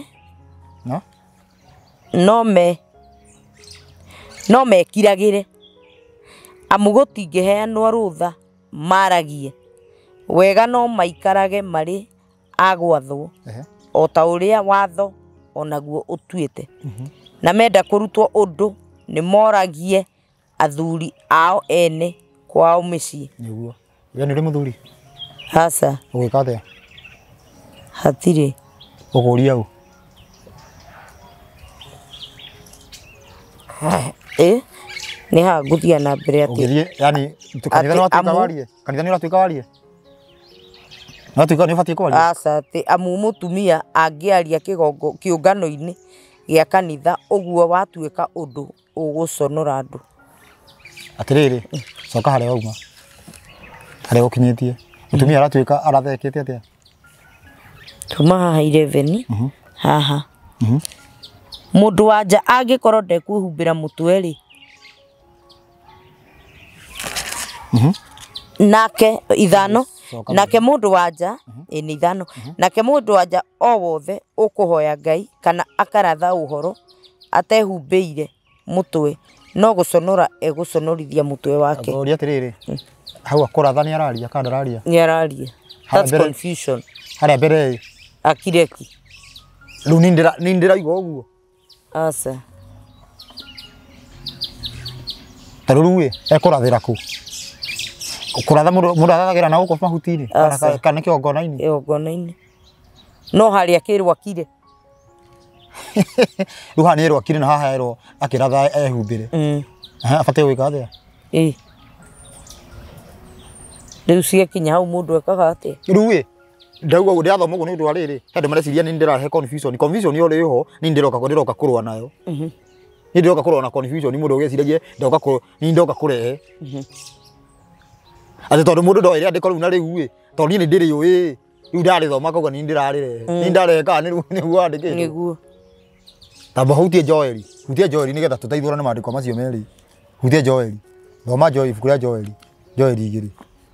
no mekiragĩre amu gũtingĩheanwo rũtha maragie wega no maikarage marĩ agwathwo o ta ũrĩa watho onaguo ũtuĩte na menda kũrutwo ũndũ nĩ moragie athuri ao ene kwao mĩciĩ. Nĩguo. Nĩ rĩ mũthuri? Aca. Ũgĩka atĩa? Hatirĩ. Ũkũria ũ? Nĩ haha ngũthiĩ na mbere atĩ. Ũgĩthiĩ, yani kanitha nĩ watuĩka warie? Kanitha nĩ ũratuĩka warie? Nĩ ũbatiĩ kwaria? Aca atĩ amu mũtumia angĩaria kĩũngano-inĩ gĩa kanitha ũguo watuĩka ũndũ ũgũconora andũ. Atĩrĩrĩ, coka harĩa wauma. Harĩa ũkinyĩtie. Mũtumia aratuĩka arathekete atĩa? Tuma haha 11 haha. Mũndũ wa nja angĩkorwo ndekũhumbĩra mũtwe rĩ nake ithano nake mũndũ wa nja nĩ ithano nake mũndũ wa nja o wothe ũkũhoya Ngai kana akaratha ũhoro atehumbĩire mũtwe no gũconora egũconorithia mũtwe wake. Ũria atĩrĩrĩ, hau akũratha nĩ araria kana ndararia? Nĩ araria. That's confusion. Harĩa mbere akireki. Rĩu nĩ ndĩraigua ũguo. Aca. Tarũrũ ekũrathĩra kũ? Kũratha mũndũ arathagĩra na gũkũ mahuti-inĩ kana kĩgongona-inĩ? Kĩgongona-inĩ. No harĩa kĩrwakire. Rĩu haha nĩ erwakire na haha erwo akĩratha ehumbĩre. Abatiĩ gwĩka atĩa? Rĩu ciakinya hau mũndũ ekaga atĩa? Rĩu ndauga ndĩrathoma ũguo nĩ ũndũ wa rĩrĩ tondũ mareciria nĩ ndĩrahe confusion nĩ ĩho nĩ ndĩroka kũrũa nayo. Nĩ ndĩroka kũrũa na confusion mũndũ ũgeciragia ndoka kũrehe. Atĩ tondũ mũndũ ndoĩ rĩandĩko rĩu na rĩu tondũ niĩ nĩ ndĩrĩũĩ rĩu ndarĩthoma kauga nĩ ndĩrarĩrehe nĩ ndareka nĩguo wandĩkĩtwo. Nĩguo. Tamba hutie Joeli nĩgetha tũteithũrane maandĩko macio merĩ. Hutie Joeli. Thoma Joeli ibuku rĩa Joeli 2.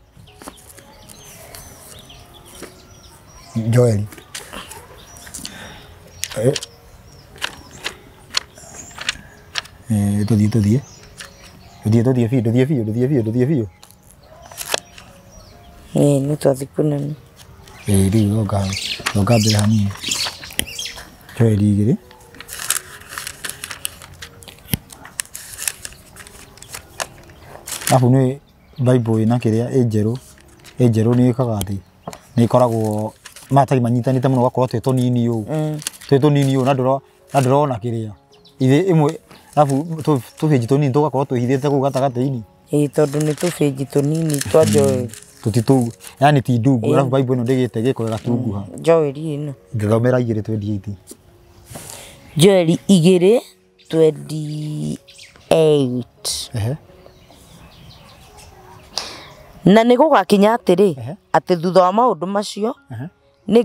Joeli. Tuthiĩ biũ. Nĩ twathiĩ kũnene. Rĩu noga mbere hanini. Joeli 2. Afu nĩ Bible ĩna kĩrĩa ĩ njerũ nĩ ĩkaga atĩ nĩ ĩkoragwo matari manyitanĩte mũno gakorwo twĩ tũnini ũũ na ndũrona kĩrĩa ithe ĩmwe afu tũbĩnji tũnini tũgakorwo twĩhithĩte kũu gatagatĩ-inĩ. Tondũ nĩ tũbĩnji tũnini twa Joeli. Tũtitũ yani ti ndungu alafu Bible ĩno ndĩgĩte gĩko gatunguha. Joeli ĩno. Ngĩthomera 2:28. Joeli 2:28. Na nĩ gũgakinya atĩrĩ atĩ thutha wa maũndũ macio nĩ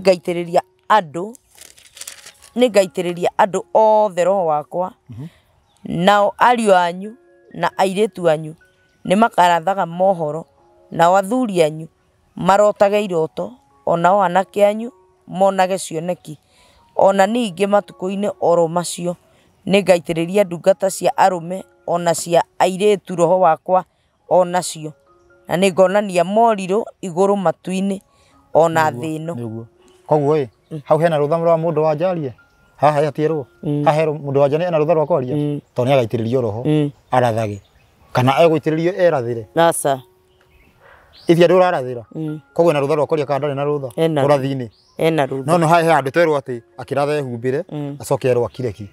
ngaitĩrĩria andũ othe roho wakwa nao ariũ anyu na airĩtu anyu nĩ makarathaga mohoro nao athuri anyu marotage iroto onao anake anyu monage cioneki ona ningĩ matukũ-inĩ oro macio nĩ ngaitĩrĩria ndungata cia arũme ona cia airĩtu roho wakwa onacio na nĩ ngonania morirũ igũrũ matu-inĩ ona thĩ ĩno. Koguo hau hena rũtha rwa mũndũ wa njarie haha yatierwo haha mũndũ wa nja ena rũtha rwa kwaria tondũ nĩ agaitĩrĩrio roho arathage kana egũitĩrĩrio erathĩre. Aca. Ithia ndũrarathĩra. Koguo ena rũtha rwa kwaria kana ndarĩ na rũtha ũrathi-inĩ. Ena rũtha. No haha andũ twerwo atĩ akĩratha ehumbĩre acoke erwo akireki.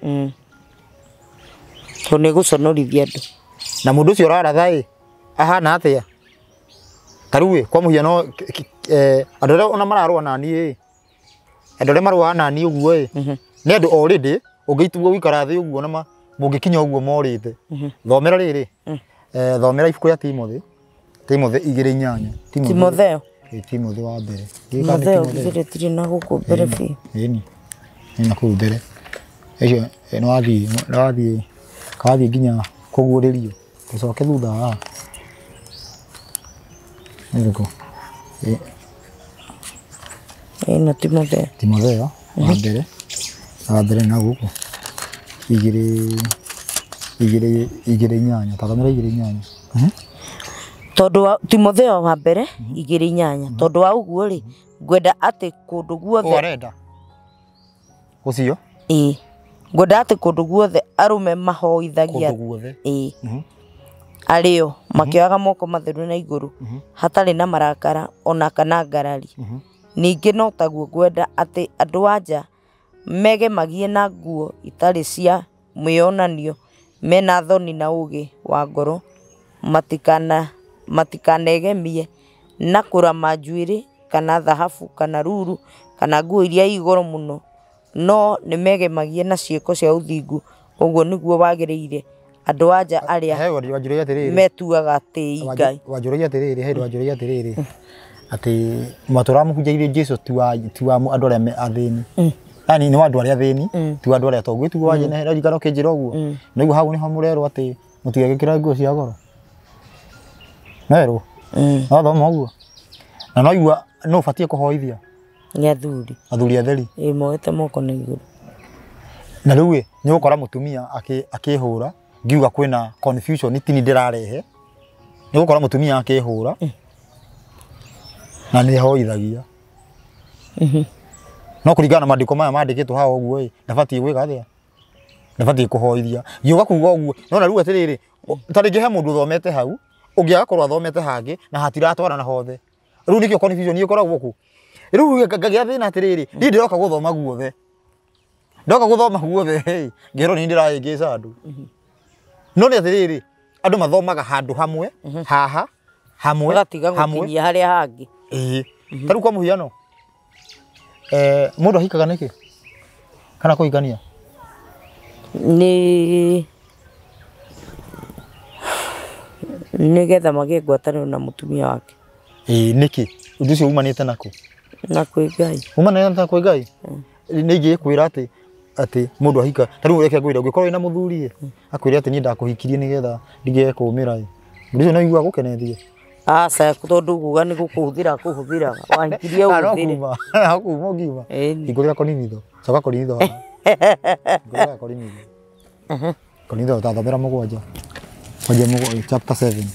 Tondũ nĩ gũconorithia andũ. Na mũndũ ũcio ũraratha ahana atĩa? Tarĩu kwa mũhiano andũ arĩa ona mararũa naniĩ andũ arĩa marũaga naniĩ ũguo nĩ andũ already ũngĩitwo gũikara thĩ ũguo na mũngĩkinya ũguo morĩte. Thomera rĩrĩ thomera ibuku rĩa Timothy 2:8. Timotheo Timothy wa mbere. Timothy ngire tiri na guku mbere fi. Ni na ku mbere. Ejo no wathi kathi nginya kuguririo. Ucoke thutha ha. Niko. Na Timothy. Timothy wa mbere na guku. Igire inyanya. Takamera igire inyanya. Tondu Timothy wa mbere igire inyanya. Tondu wa uguo ri ngwenda ati kundu guothe. Orenda. Ucio? Ngwenda ati kundu guothe arume mahoithagia. Kundu guothe. Ario makioaga moko matheru na iguru hatari na marakara ona kana ngarari. Ningi no taguo ngwenda ati andu anja mege magie na nguo itari cia mwionanio mena thoni na ugi wa ngoro matikanegemie na kurama njuiri kana dhahabu kana ruru kana nguo iria igoro muno no nimegemagie na cieko cia uthingu. Uguo niguo wagiriire andu anja aria metuaga ati Ngai. Wanjuragia atiriri he wanjuragia atiriri ati maturamuhunjairie Jesu tu wa andu aria athini. Yani ni andu aria athini tu andu aria tongu tu waje na rikano kinjira uguo. Niguo hau ni hamurero ati mutigekira nguo cia goro. Nero. No thoma uguo. Na no igua no batie kuhoithia. Ni athuri atheri. Moete moko na iguru. Na riu ni gukora mutumia akihura ngiuga kwina confusion itini ndirarehe. Ni gukora mutumia akihura. Na ni hoithagia. No kuringana mandiko maya mandikitwo ha uguo ndabatie gwika atia. Ndabatie kuhoithia. Giuga kuuga uguo. No na riu atiriri taringi he mundu thomete hau. Ungiaga korwa thomete hangi na hatiratwara na hothe. Riu nikio confusion ikoragwo ku. Riu gagia thina atiriri ndi ndiroka guthoma guothe. Ndoka guthoma guothe ngero ni ndiraingica andu. No ni atiriri andu mathomaga handu hamwe haha hamwe gatiga gukinyia haria hangi. Taru kwa muhiano mundu ahikaga niki kana kuigania ni nigetha magie ngwataniro na mutumia wake. Niki undu ucio umanite nako na kwi Ngai. Umanite na kwi Ngai. Nigi kwira ati mundu ahika taru reke ngwira ngikorwo ina muthuri akwira ati ni ndakuhikirie nigetha ndige kumira ndio no igua gukenethie. Asa tondu guga ni gukuhuthira wahikirie uhuthire hakuma ngiuma igurira konitho coka konitho igurira konitho konitho tathomera mugwanja kwanja chapter 7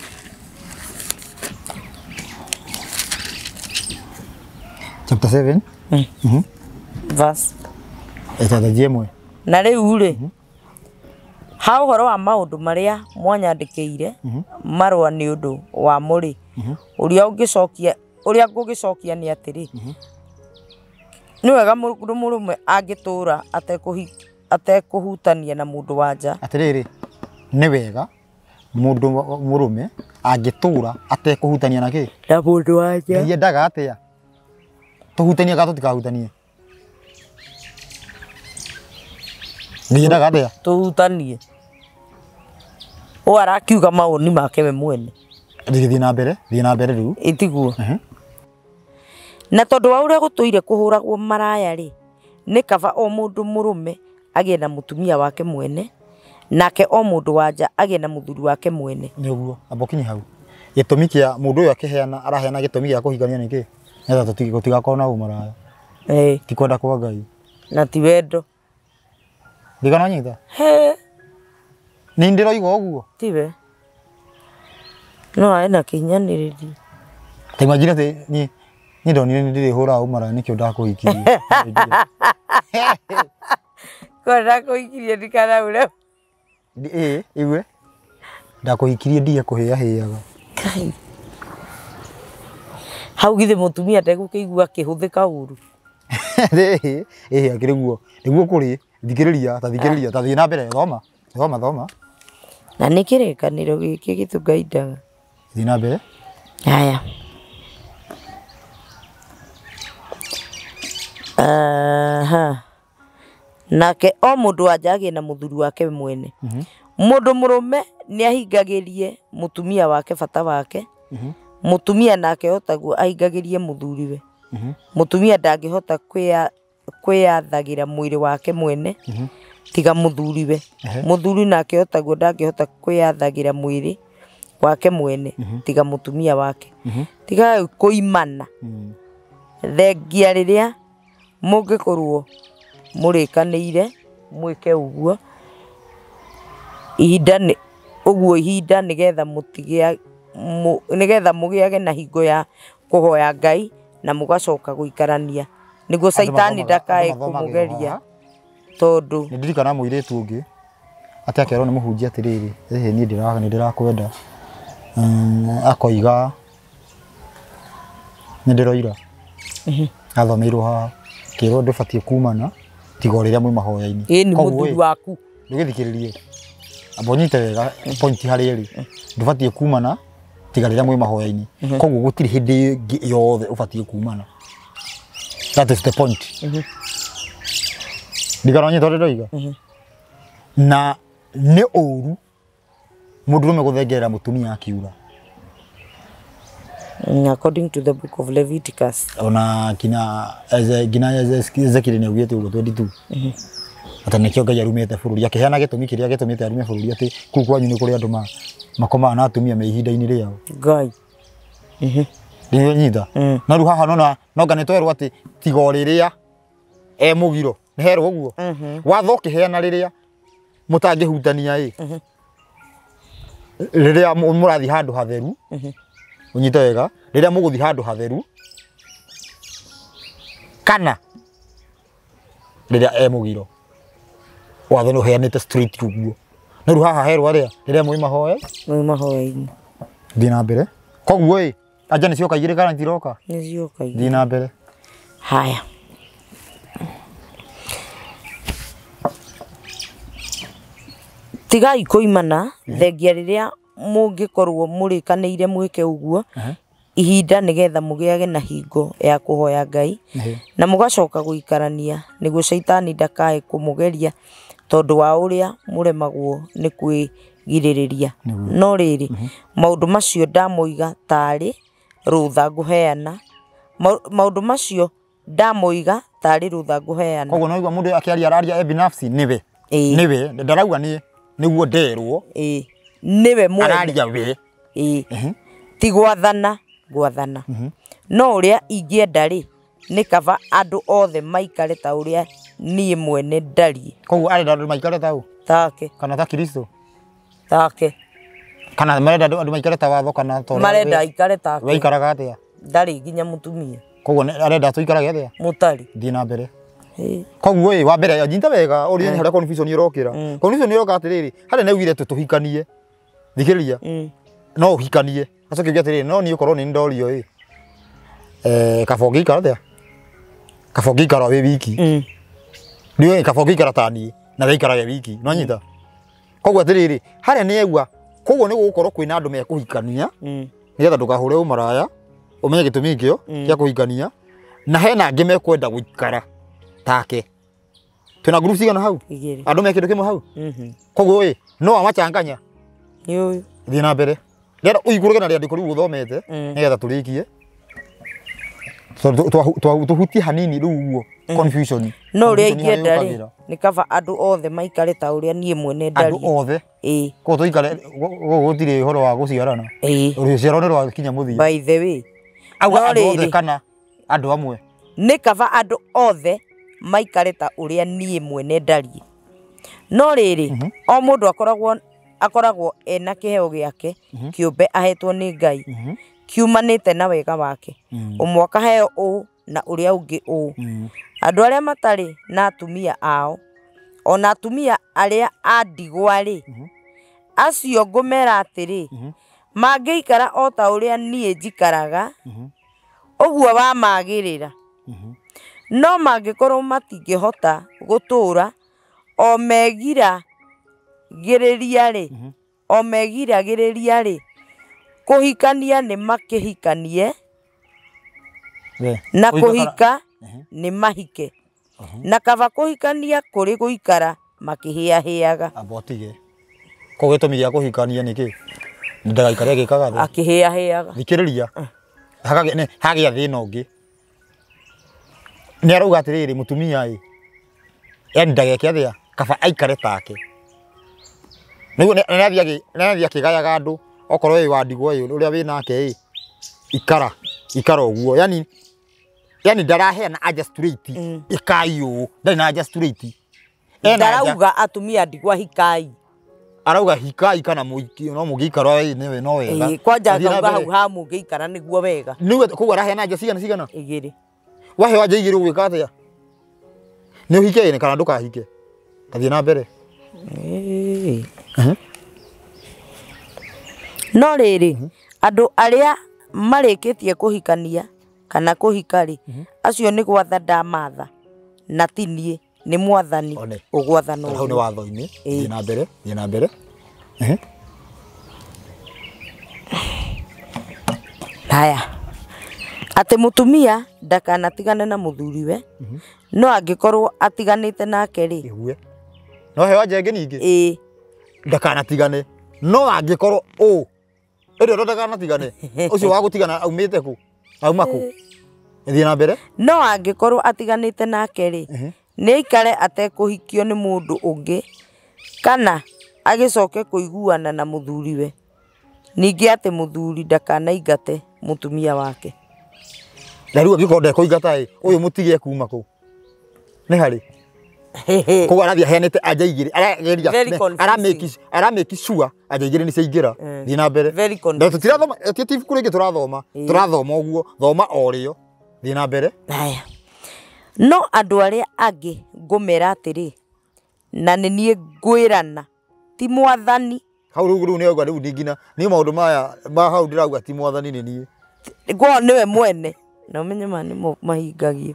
chapter 7 verse ethathajemwe na riu ri ha uhoro wa maundu maria mwanyandikiire marwa ni undu wa muri uria ngugicokia ni atiri ni wega mundu murume angitura atekuhutania na mundu wanja. Atiriri ni wega mundu murume angitura atekuhutania na ki na mundu wanja. Ngai endaga atia tuhutania ka tutikahutanie. Ngai endaga atia tuhutanie. O arakiuga maoni make we mwene. Thii na mbere riu itiguo. Na tondu wa uria gutuire kuhuragwo maraya ri ni kaba o mundu murume agie na mutumia wake mwene nake o mundu wanja agie na muthuri wake mwene. Ni uguo abokinyi hau gitumi kia mundu uyu akiheana araheana gitumi gia kuhigania niki netha tutigakorwo na umaraya. Ti kwenda kwa Ngai na ti wendo. Ndigana nyitha ni ndiroiga uguo tiwe no aina kinyaniriri. Ta imagine ati ni ndonire ndirihura umaraya nikio ndakuhikirie kwenda kuhikirie ndikana ure iwe ndakuhikirie ndie kuhia hiaga hau githe mutumia ndegukigua kihuthika uru akiriguo niguo kuri thikiriria ta thii na mbere thoma na ni kirikaniro giki gitungaidaga thii na mbere. Haya nake o mundu wanja agie na muthuri wake mwene. Mundu murume ni ahingagirie mutumia wake bata wake mutumia nake hotaguo aingagirie muthuriwe mutumia ndangihota kwiyathagira mwiri wake mwene tiga muthuriwe muthuri nake hotaguo ndangihota kwiyathagira mwiri wake mwene tiga mutumia wake tiga kuimana thengia riria mungikorwo murikanire mwike uguo ihinda nigetha mugiage na hingo ya kuhoya Ngai na mugacoka guikarania niguo Saitani ndakae kumugeria tondu nindirikana muiritu ungi ati akerwo ni muhunjia atiriri ni ndirakwenda akoiga nindiroira athomeirwo haha kirwo ndubatie kumana tiga riria mwi mahoya-ini ni muthuri waku ndugithikiririe abonyite wega point hari eri ndubatie kumana tiga riria mwi mahoya-ini koguo gutiri hindi yothe ubatie kumana that is the point ndigaronye tore ndoiga na ni uru mundurume guthengerera mutumia akiura according to the book of Leviticus ona gina Ezekiel ni ugite ugo 22 atanekio Ngai arumite bururi akiheana gitumi kiria gitumite arume bururi ati kuu kwanyu ni kuri andu makoma na atumia me ihinda-ini riao Ngai ndio nyita na ru haha no ngane twerwo ati tigo riria mugiro neherwo guo watho kiheana riria mutangihutania riria murathi handu hatheru unyita wega riria muguthi handu hatheru kana riria mugiro watho no heanite straight guo na ru haha herwa riria mwi mahoya-ini thina mbere koguo anja ni cioka igire kana ntiroka ni cioka igire thina mbere haya tigai kuimana thengia riria mungikorwo murikanire mwike uguo ihinda nigetha mugiage na hingo ya kuhoya Ngai na mugacoka guikarania niguo Saitani ndakae kumugeria tondu wa uria muremagwo ni kwigiririria no riri maundu macio ndamoiga tari rutha nguheana maundu macio ndamoiga tari rutha nguheana koguo no igwa mundu akiaria araria binafsi niwe ndarauga ni niguo nderwo niwe mwene araria we ti gwathana no uria ingienda ri ni kaba andu othe maikare ta uria nie mwene ndari koguo arenda andu maikare ta u take kana ta Kristo take kana marenda andu maikare ta watho kana to marenda ikare take we ikaraga atia ndari nginya mutumia koguo arenda tuikarage atia mutari thina mbere koguo wa mbere nyita wega uri ni haria confusion irokira confusion iroka atiriri haria ne wire tuhikanie thikiriria no uhikanie acoke ngi atiriri no ni ukorwo ni ndorio kabogi karathia kabogi kara we wiki ni kabogi karatani na we karage wiki no nyita koguo atiriri haria ni egwa koguo ni gukorwo kwina andu me kuhikania nigetha ndukahure umaraya umenye gitumi kio kia kuhikania na hena angi me kwenda guikara take tuna group cigana hau andu me kindu kimwe hau koguo no amachanganya yo thina mbere rero uiguruge na riandiko riu uthomete nigetha turikie tuhutie hanini riu uguo confusion no ria ingienda ri ni kaba andu othe maikare ta uria nie mwene ndari andu othe ko tuikare gutire horo wa guciarana uri ciarano rwa kinya muthia by the way andu othe kana andu amwe ni kaba andu othe maikare ta uria nie mwene ndari no riri o mundu akoragwo ena kiheo giake kiumbe ahetwo ni Ngai kiumanite na wega wake umwe akaheo u na uria ungi u andu aria matari na atumia ao ona atumia aria andigwa ri acio ngumera atiri mangiikara o ta uria nie njikaraga uguo wa magirira no mangikorwo matingihota gutura o megiragiriria ri kuhikania ni makihikanie na kuhika ni mahike na kaba kuhikania kuri guikara makihiahiaga abotige ko gitumi gia kuhikania niki ndagaikare agikaga thĩ akĩhĩahĩaga thikĩrĩria hagĩa thĩna ũngĩ nĩ arauga atĩrĩrĩ mũtumia ĩ yani ndageke athĩa kaba aikare take nĩguo nĩathiĩ akĩgayaga andũ okorwo wĩ wa ndigwa ũyũ ũrĩa wĩ nake ĩ ikara ũguo yani ndaraheana anja straight ikaiyũ ndarĩ na anja straight ndarauga atumia ndigwa hikai arauga hikai kana mũiki no mũngĩikara nĩwe no wega kwanja akauga hau ha mũngĩikara nĩguo wega nĩguo koguo araheana anja cigana igĩrĩ waheo anja igĩrĩ ũgwĩka atĩa nĩ ũhike kana ndũkahike kathiĩ na mbere no rĩrĩ andũ arĩa marĩkĩtie kũhikania kana kũhika-rĩ acio nĩ gwatha ndamatha na ti niĩ nĩ mwathani ũgwathana hau nĩ watho-inĩ thiĩ na mbere haya atĩ mũtumia ndakanatigane na mũthuriwe no angĩkorwo atiganĩte nake-rĩ no heo anja ĩngĩ ningĩ ndakanatigane no angĩkorwo ĩrĩa ndakanatigane ũcio wa gũtigana aumĩte kũ auma kũ thiĩ na mbere no angĩkorwo atiganĩte nake-rĩ nĩ aikare atekũhikio nĩ mũndũ ũngĩ kana agĩcoke kũiguana na mũthuriwe ningĩ atĩ mũthuri ndakanaingate mũtumia wake na rĩu angĩkorwo ndekũingata ũyũ mũtigie kuma kũ nĩ harĩ koguo arathiĩ aheanĩte anja igĩrĩ aramake sure anja igĩrĩ nĩ ciaingĩra thiĩ na mbere tũtirathoma ti ibuku rĩngĩ tũrathoma ũguo thoma o rĩo thiĩ na mbere no andũ arĩa angĩ ngũmera atĩrĩ na nĩ niĩ ngwĩrana ti mwathani hau rĩu nĩ auga rĩu ningina nĩ maũndũ maya ma hau ndĩrauga ti mwathani nĩ niĩ ngwa nĩwe mwene na ũmenye ma nĩ mahingagio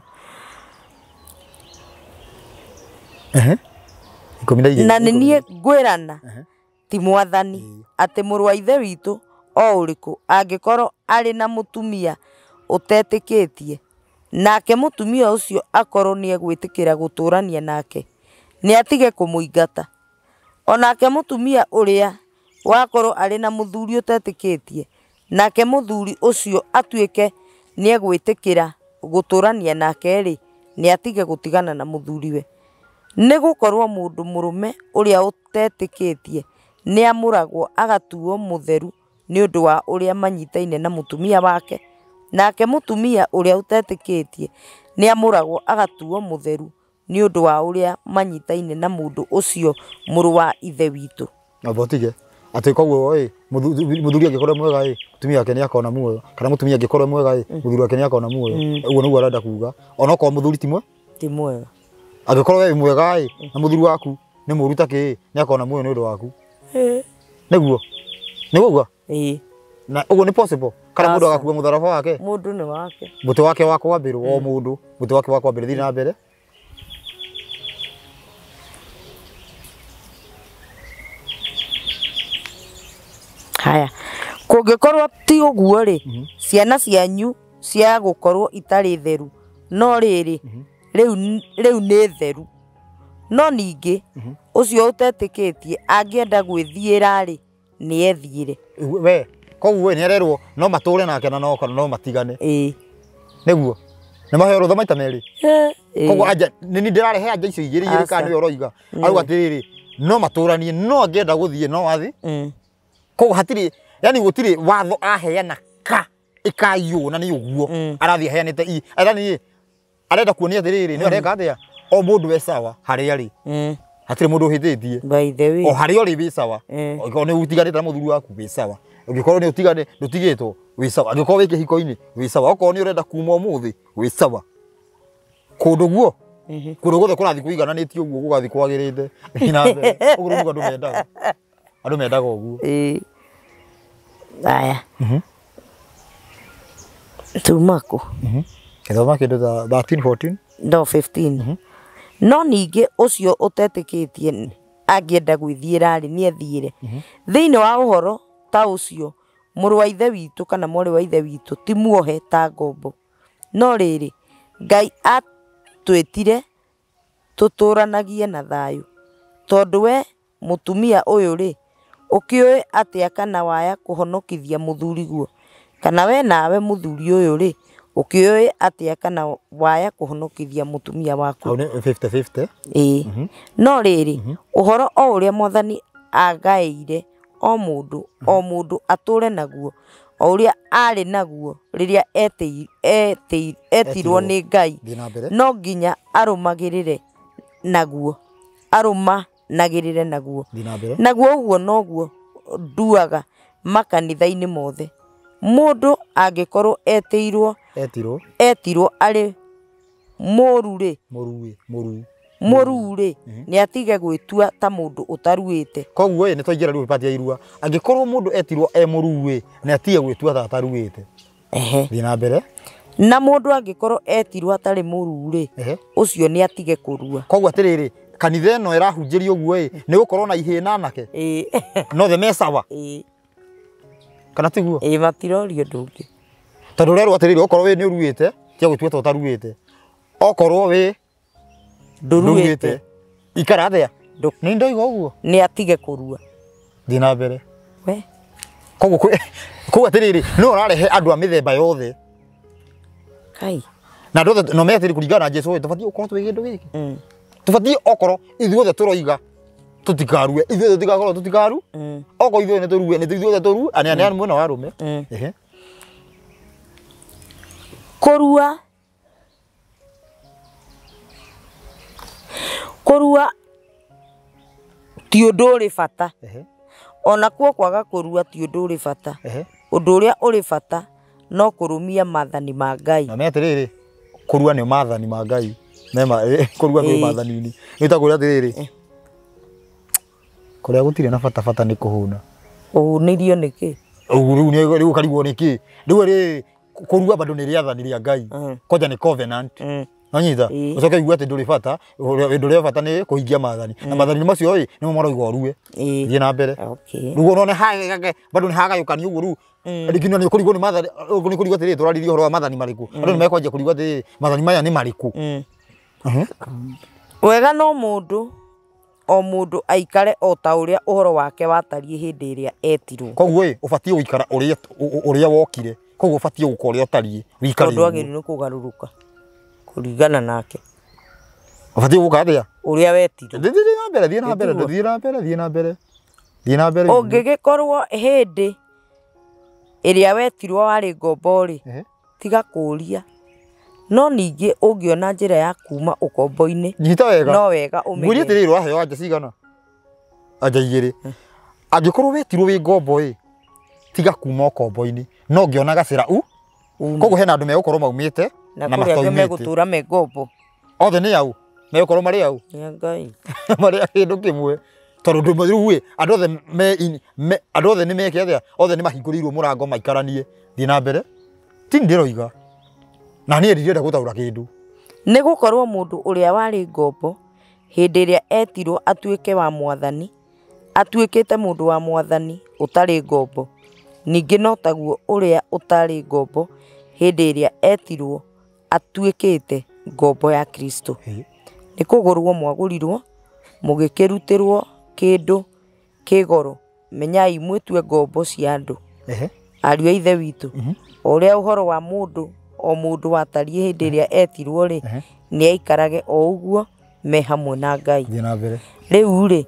na nĩ niĩ ngwĩrana ti mwathani atĩ mũrũ wa ithe witũ o ũrĩkũ angĩkorwo arĩ na mũtumia ũtetĩkĩtie nake mũtumia ũcio akorwo nĩ egwĩtĩkĩra gũtũrania nake nĩ atige kũmũingata onake mũtumia ũrĩa wakorwo arĩ na mũthuri ũtetĩkĩtie nake mũthuri ũcio atuĩke nĩ egwĩtĩkĩra gũtũrania nake-rĩ nĩ atige gũtigana na mũthuriwe nĩ gũkorwo mũndũ mũrũme ũrĩa ũtetĩkĩtie nĩ amũragwo agatuo mũtheru nĩ ũndũ wa ũrĩa manyitaine na mũtumia wake nake mũtumia ũrĩa ũtetĩkĩtie nĩ amũragwo agatuo mũtheru nĩ ũndũ wa ũrĩa manyitaine na mũndũ ũcio mũrũ wa ithe witũ abotige atĩ koguo mũthuri angĩkorwo mwega mũtumia wake nĩ akona muoyo kana mũtumia angĩkorwo mwega mũthuri wake nĩ akona muoyo ũguo nĩguo arenda kuga ona okorwo mũthuri ti mwega angĩkorwo we mwega na mũthuri waku nĩ mũru ta kĩ nĩ akona muoyo nĩ ũndũ waku nĩguo nĩguo na ũguo nĩ possible kana mũndũ agakua mũtharaba wake mũndũ nĩ wake mũtĩ wake wa kwambĩrwo o mũndũ mũtĩ wake wa kwambĩrwo thiĩ na mbere haya kũngĩkorwo ti ũguo-rĩ ciana cianyu cia gũkorwo itarĩ theru no rĩrĩ rĩu nĩ theru no ningĩ ũcio ũtetĩkĩtie angĩenda gwĩthiĩra-rĩ nĩ ethiĩre we koguo we nĩ arerwo no matũre nake na no matigane nĩguo nĩ maheo rũtha maita merĩ koguo anja nĩ ndĩrarehe anja icio igĩrĩ kana nĩwe ũroiga arauga atĩrĩrĩ no matũranie no angĩenda gũthiĩ no athiĩ koguo hatirĩ yani gũtirĩ watho aheana ka ĩkaiyũ na nĩ ũguo arathiĩ aheanĩte arenda kuonia atĩrĩrĩ nĩ areka atĩa o mũndũ we sawa harĩa arĩ hatirĩ mũndũ ũhĩtĩtie o harĩa ũrĩ wĩ sawa ũngĩkorwo nĩ ũtiganĩte na mũthuri waku wĩ sawa ũngĩkorwo nĩ ũtigĩtwo wĩ sawa angĩkorwo wĩ kĩhiko-inĩ wĩ sawa okorwo nĩ ũrenda kuma ũmũthĩ wĩ sawa kũndũ guo kũndũ guothe kũrathiĩ kũigananĩtie ũguo gũgathiĩ kwagĩrĩte ũguo nĩguo andũ mendaga ũguo aya tuma kũ gĩthoma kĩndũ ta 13-14 no 15 no ningĩ ũcio ũtetĩkĩtie angĩenda gwĩthiĩra-rĩ nĩ ethiĩre thĩinĩ wa ũhoro ta ũcio mũrũ wa ithe witũ kana mwarĩ wa ithe witũ ti muohe ta ngombo no rĩrĩ Ngai atwĩtire tũtũranagie na thayũ tondũ we mũtumia ũyũ-rĩ Ũkĩoĩ atĩa kana waya kũhonokithia mũthuri guo? Kana we nawe mũthuri ũyũ rĩ, ũkĩoĩ atĩa kana waya kũhonokithia mũtumia waku? 50-50. No rĩrĩ, ũhoro o ũrĩa Mwathani agaĩire o mũndũ atũre naguo, o ũrĩa arĩ naguo rĩrĩa etirwo nĩ Ngai, no nginya arũmagĩrĩre naguo, naguo ũguo noguo nduaga makanitha-inĩ mothe. Mũndũ angĩkorwo etirwo arĩ mũru rĩ, nĩ atige gwĩtua ta mũndũ ũtaruĩte. Koguo nĩ twaingĩra rĩu pati ya irua. Angĩkorwo mũndũ etirwo mũru nĩ atige gwĩtua ta ataruĩte. Thiĩ na mbere. Na mũndũ angĩkorwo etirwo atarĩ mũru rĩ, ũcio nĩ atige kũrua. Koguo atĩrĩrĩ, kanitha ĩno ĩrahunjĩrio ũguo nĩ gũkorwo na ihĩ na anake. No the mesawa. Kana tiguo? Matirorio ndũngĩ. Tondũ rero atĩrĩrĩ, okorwo we nĩ ũruĩte, tia gũtua ta ũtaruĩte. Okorwo we ndũruĩte, ikara athĩa. Nĩ ndoiga ũguo. Nĩ atige kũrua. Thiĩ na mbere. We. Koguo atĩrĩrĩ, no ũrarehe andũ a mĩthemba yothe. Kai. Na andũ othe no metĩrĩ kũringana na Jesũ, tũbatiĩ gũkorwo twĩ kĩndũ gĩkĩ. Tũbatiĩ okorwo ithuothe tũroiga tũtikarue, ithuothe tũtigakorwo tũtikaru. Okorwo ithuothe nĩ tũrue, nĩ ithuothe tũrue, anĩa mwena wa arũme. Kũrua ti ũndũ ũrĩ bata. Ona kuo kwaga kũrua ti ũndũ ũrĩ bata. Ũndũ ũrĩa ũrĩ bata no kũrũmia maathani ma Ngai. Na atĩrĩrĩ, kũrua nĩ maathani ma Ngai. Kũrua nĩ maathani-inĩ. Nĩ ta kũrĩa atĩrĩrĩ, kũrĩa gũtirĩ na bata nĩ kũhũna. Ũhũnĩrio nĩkĩ? Rĩu ũkarigwo nĩkĩ? Rĩu rĩ, kũrua bado nĩ rĩathani rĩa Ngai. Koja nĩ covenant. Nonyita, ũcoke ugue atĩ ndũrĩ bata, ũndũ ũrĩa bata nĩ kũhingia maathani. Na maathani macio nĩmo maroiga ũrue. Thiĩ na mbere. Rĩu ona bado nĩ hagayũkanio ũguo rĩu. Rĩngĩ nĩ kũrigwo nĩ maathani, nĩ kũrigwo atĩrĩrĩ tũraririe ũhoro wa maathani marĩkũ. Andũ nĩ mekwanjia kũrigwo atĩrĩrĩ maathani maya nĩ marĩkũ. Wega no o mũndũ aikare o ta ũrĩa ũhoro wake watariĩ hĩndĩ ĩrĩa etirwo. Koguo ũbatiĩ gũikara ũrĩa wokire. Koguo ũbatiĩ gũka ũrĩa ũtariĩ. Tondũ agĩrĩirwo nĩ kũgarũrũka kũringana nake. Ũbatiĩ gũka atĩa? Ũrĩa wetirwo. Thiĩ na mbere. Ũngĩgĩkorwo hĩndĩ ĩrĩa wetirwo warĩ ngombo rĩ, tiga kũũria. No ningĩ ũngĩona njĩra ya kuma ũkombo-inĩ, nyita wega. No wega ũmenye. Ngũria atĩrĩrĩ, ũraheo anja cigana? Anja igĩrĩ. Angĩkorwo wetirwo wĩ ngombo tiga kuma ũkombo-inĩ. No ngĩona gacĩra koguo hena andũ megũkorwo maumĩte na matoimĩte. Megũtũra me ngombo. Othe nĩ au. Megũkorwo marĩ au. Nĩ Ngai. Marĩ kĩndũ kĩmwe. Tondũ rĩu andũ othe nĩ meke atĩa? Othe nĩ mahingũrĩirwo mũrango maikaranie. Thiĩ na mbere. Ti ndĩroiga. Na niĩ ndirenda gũtaũra kĩndũ. Nĩ gũkorwo mũndũ ũrĩa warĩ ngombo hĩndĩ ĩrĩa etirwo atuĩke wa Mwathani, atuĩkĩte mũndũ wa Mwathani ũtarĩ ngombo. Ningĩ no taguo ũrĩa ũtarĩ ngombo hĩndĩ ĩrĩa etirwo atuĩkĩte ngombo ya Kristo. Nĩ kũgũrwo mwagũrirwo, mũgĩkĩrutĩrwo kĩndũ kĩgoro. Menyai mwĩtue ngombo cia andũ. Ariũ a Ithe witũ. O ũrĩa ũhoro wa o mũndũ watariĩ hĩndĩ ĩrĩa etirwo rĩ, nĩ aikarage o ũguo me hamwe na Ngai. Rĩu rĩ,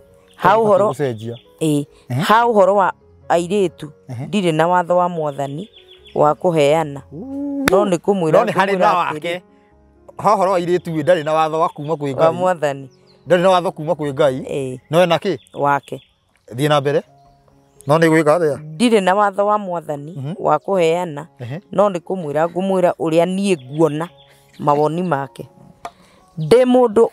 ha ũhoro wa airĩtu ndirĩ na watho wa Mwathani wa kũheana. No nĩ kũmwĩra harĩ na wake. Ha ũhoro wa airĩtu ndarĩ na watho wa kuma kwĩ Ngai. Wa Mwathani. Ndarĩ na watho kuma kwĩ Ngai. No ena kĩ? Wake. Thiĩ na mbere. No nĩ gwĩka atĩa? Ndirĩ na watho wa Mwathani wa kũheana. No nĩ kũmwĩra ngũmwĩra ũrĩa niĩ nguona mawoni make. Ndĩ mũndũ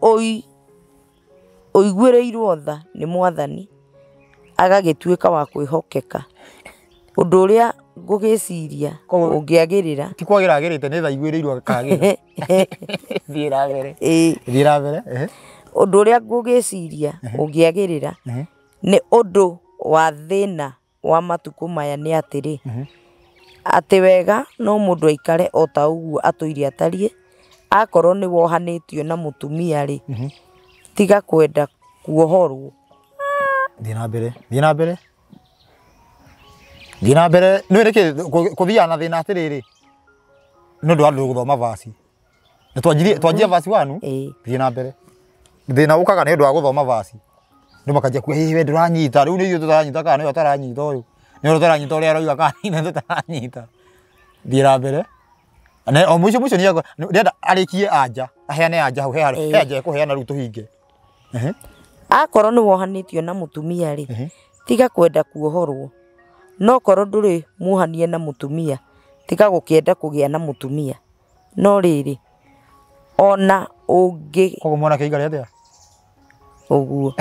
ũiguĩrĩirwo tha nĩ Mwathani agagĩtuĩka wa kwĩhokeka. Ũndũ ũrĩa ngũgĩciria ũngĩagĩrĩra. Ti kwagĩra agĩrĩte nĩ tha iguĩrĩirwo akagĩra. Thiĩ na mbere. Thiĩ na mbere. Ũndũ ũrĩa ngũgĩciria ũngĩagĩrĩra nĩ ũndũ wa thĩna wa matukũ maya nĩ atĩrĩ. Atĩ wega no mũndũ aikare o ta ũguo atũire atariĩ. Akorwo nĩ wohanĩtio na mũtumia rĩ, tiga kwenda kuohorwo. Thiĩ na mbere nĩ reke kũthia na thĩna atĩrĩrĩ nĩ ũndũ wa andũ gũthoma vaci nĩ twanjia vaci wanu thiĩ na mbere thĩna ũkaga nĩ ũndũ wa gũthoma vaci nĩ makanjia kuga we ndũranyita rĩu nĩ ithuĩ tũtaranyita kana nĩwe ũtaranyita ũyũ nĩ ũtaranyita ũrĩa aroiga kana nĩ tũtaranyita thiĩ na mbere o mũico nĩ ndenda arĩkie anja aheane anja hau he anja ekũheana rĩu tũhinge akorwo nĩ wohanĩtio na mũtumia rĩ tiga kwenda kuohorwo no korwo ndũrĩ muohanie na mũtumia tiga gũkĩenda kũgĩa na mũtumia no rĩrĩ ona ũngĩ koguo mwana kĩiga rĩa ũguo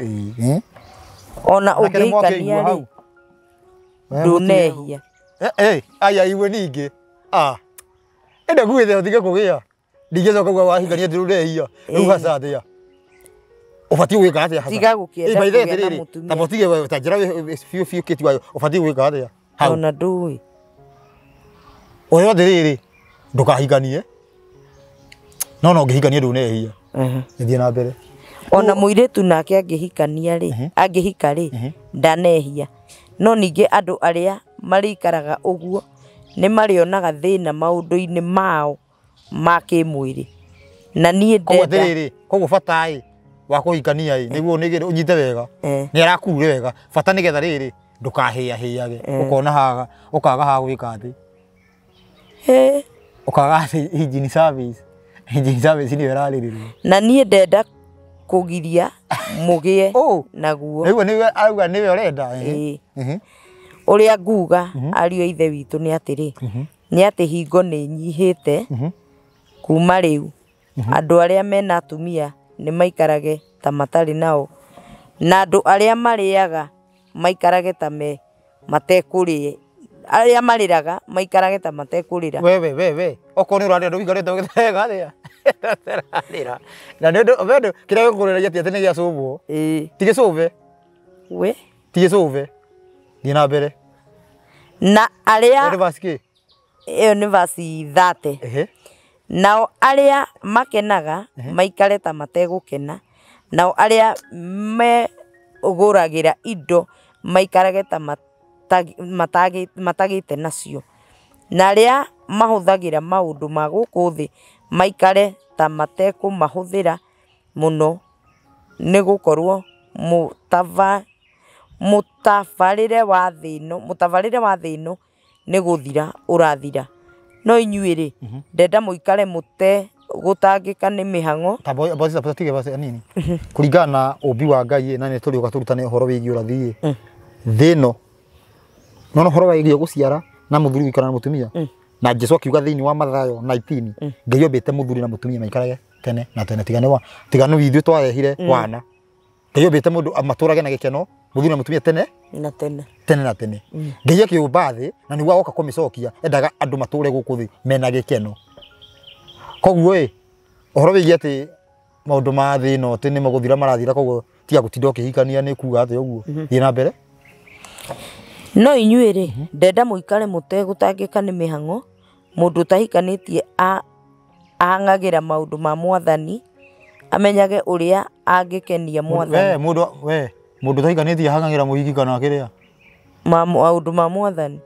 ona ũngĩikania rĩ ndũnehia aya iwe ningĩ enda gwĩthe ũtige kũgĩa ndingĩcoka uga wahingania ndũnehia rĩu haca thĩa ũbatiĩ gwĩka atĩa tiga gũkĩenda kũgĩa na mũtumia tamba ũtige ta njĩra biũ kĩti wayo ũbatiĩ gwĩka atĩa ona ndũĩ ũrĩa rĩrĩ ndũkahinganie no ũngĩhingania ndũnehia thiĩ na mbere ona mũirĩtu nake angĩhika rĩ ndanehia no ningĩ andũ arĩa marĩikaraga ũguo nĩ marĩonaga thĩna maũndũ-inĩ mao ma kĩmwĩrĩ na niĩ ndenda koguo bata wa kũhikania nĩguo ũnyite wega nĩ arakure wega bata nĩgetha rĩrĩ ndũkahĩahĩage ũkona haga ũkaga ha gwĩka atĩ ũkaga atĩ engine service nĩyo ĩrarĩrĩrio na niĩ ndenda kũgiria mũgĩe naguo nĩguo nĩwe auga nĩwe ũrenda ũrĩa nguga ariũ a ithe witũ nĩ atĩrĩ nĩ atĩ hingo nĩ nyihĩte kuma rĩu andũ arĩa mena atumia nĩ maikarage ta matarĩ nao na andũ arĩa marĩaga maikarage ta matekũrĩa arĩa marĩraga maikarage ta matekũrĩra we okorwo nĩ ũrarĩra ndũikarĩte ũgĩthega thĩa na nĩ ũndũ kĩrĩa gĩkũrĩragia atĩ nĩ gĩacũbwo tigĩcũbe we tigĩcũbe thiĩ na mbere na arĩa vaci ĩyo nĩ vaci 30 nao arĩa makenaga maikare ta mategũkena nao arĩa megũragĩra indo maikarage ta matagĩte nacio na arĩa mahũthagĩra maũndũ ma gũkũ thĩ maikare ta matekũmahũthĩra mũno nĩ gũkorwo mũtabarĩre wa thĩ ĩno nĩ gũthira ũrathira no inyuĩ rĩ ndenda mũikare gũtangĩka nĩ mĩhang'o tige basi anini kũringana na ũmbi wa Ngai na nĩ tũrĩoka tũrutane ũhoro wĩgiĩ ũrathi thĩ ĩno no ũhoro wĩgiĩ gũciara na mũthuri gũikara na mũtumia na Jesũ akiuga thĩinĩ wa Mathayo 19 Ngai ombĩte mũthuri na mũtumia maikarage tene na tene tiganu ithuĩ twarehire wana Ngai ombĩte mũndũ matũrage na gĩkeno mũthuri na mũtumia tene na tene Ngai akĩũmba thĩ na nĩguo agoka kũmĩcokia endaga andũ matũre gũkũ thĩ mena gĩkeno koguo ũhoro wĩgiĩ atĩ maũndũ ma thĩ ĩno atĩ nĩ magũthira marathira koguo tiga gũtinda ũkĩhikania nĩ kuga atĩ ũguo thiĩ na mbere no inyuĩ rĩ ndenda mũikare mũtegũtangĩka nĩ mĩhang'o mũndũ ũtahikanĩtie ahang'agĩra maũndũ ma Mwathani amenyage ũrĩa angĩkenia Mwathani mũndũ ũtahikanĩtie ahang'agĩra mũhiki kana kĩrĩa maũndũ ma Mwathani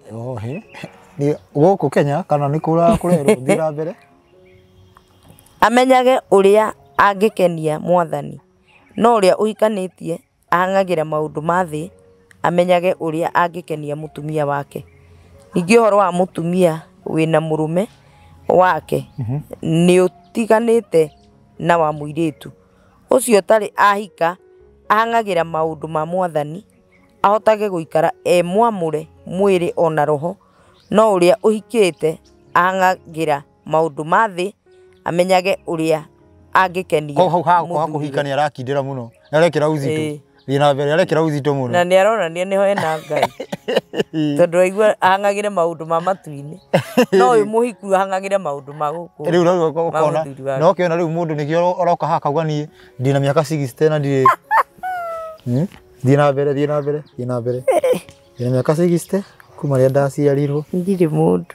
gũkũ Kenya kana nĩ kũrerwo thiĩ na mbere amenyage ũrĩa angĩkenia Mwathani no ũrĩa ũhikanĩtie ahang'agĩra maũndũ ma thĩ amenyage ũrĩa angĩkenia mũtumia wake ningĩ ũhoro wa mũtumia wĩna mũrũme wake nĩ ũtiganĩte na wa mũirĩtu ũcio ũtarĩ ahika ahang'agĩra maũndũ ma Mwathani ahotage gũikara mwamũre mwĩrĩ ona roho no ũrĩa ũhikĩte ahang'agĩra maũndũ ma thĩ amenyage ũrĩa angĩkenia kũhika nĩ arakindĩra mũno arekĩra uzito thiĩ na mbere arekĩra uzito mũno na nĩ aronania nĩho ena Ngai tondũ aigua ahang'agĩre maũndũ ma matu-inĩ no ũyũ mũhiku ahang'agĩre maũndũ ma gũkũ rĩu no ũkĩona rĩu mũndũ nĩkĩo aroka haha akauga niĩ ndĩna mĩaka 60 na ndirĩ thiĩ na mbere ndĩna mĩaka 60 kuma rĩrĩa ndaciarirwo ndirĩ mũndũ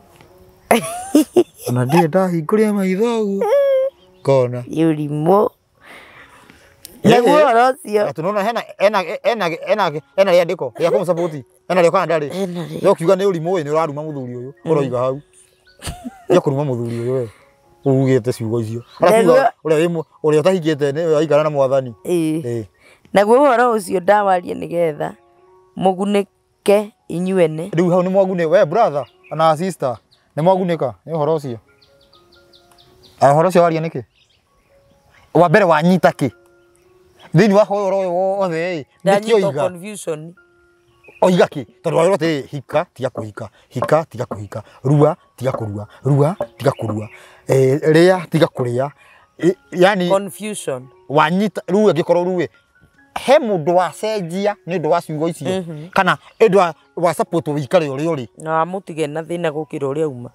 ona ndirĩ ndahingũria maitho ũguo kona ũrimũ Naguo rocio. Tunaona ena riandiko ya kumsupport. Ena rio kana ndari. Yo kiuga ni urimu ni uraruma muthuri uyu. Uroiga hau. Yo kuruma muthuri uyu we. Ugite ciugo icio. Arakiuga uria utahingite ni aikara na mwathani. Naguo horo ucio ndawarie nigetha mugunike inyuene. Riu hau ni mwagune we brother na sister. Ni mwaguneka ni horo ucio. Horo ucio waria niki? Wa mbere wanyita ki? Thini wa horo wothe nikio iga confusion. Oiga ki? Tondu wa rote hika tiga kuhika, hika tiga kuhika, rua tiga kurua, rua tiga kurua. Ria tiga kuria. Yani confusion. Wanyita rua gikorwo ruwe. He mundu wa cenjia ni ndu wa ciugo icio kana endu wa support wikare uri uri na mutige na thina gukira uri uma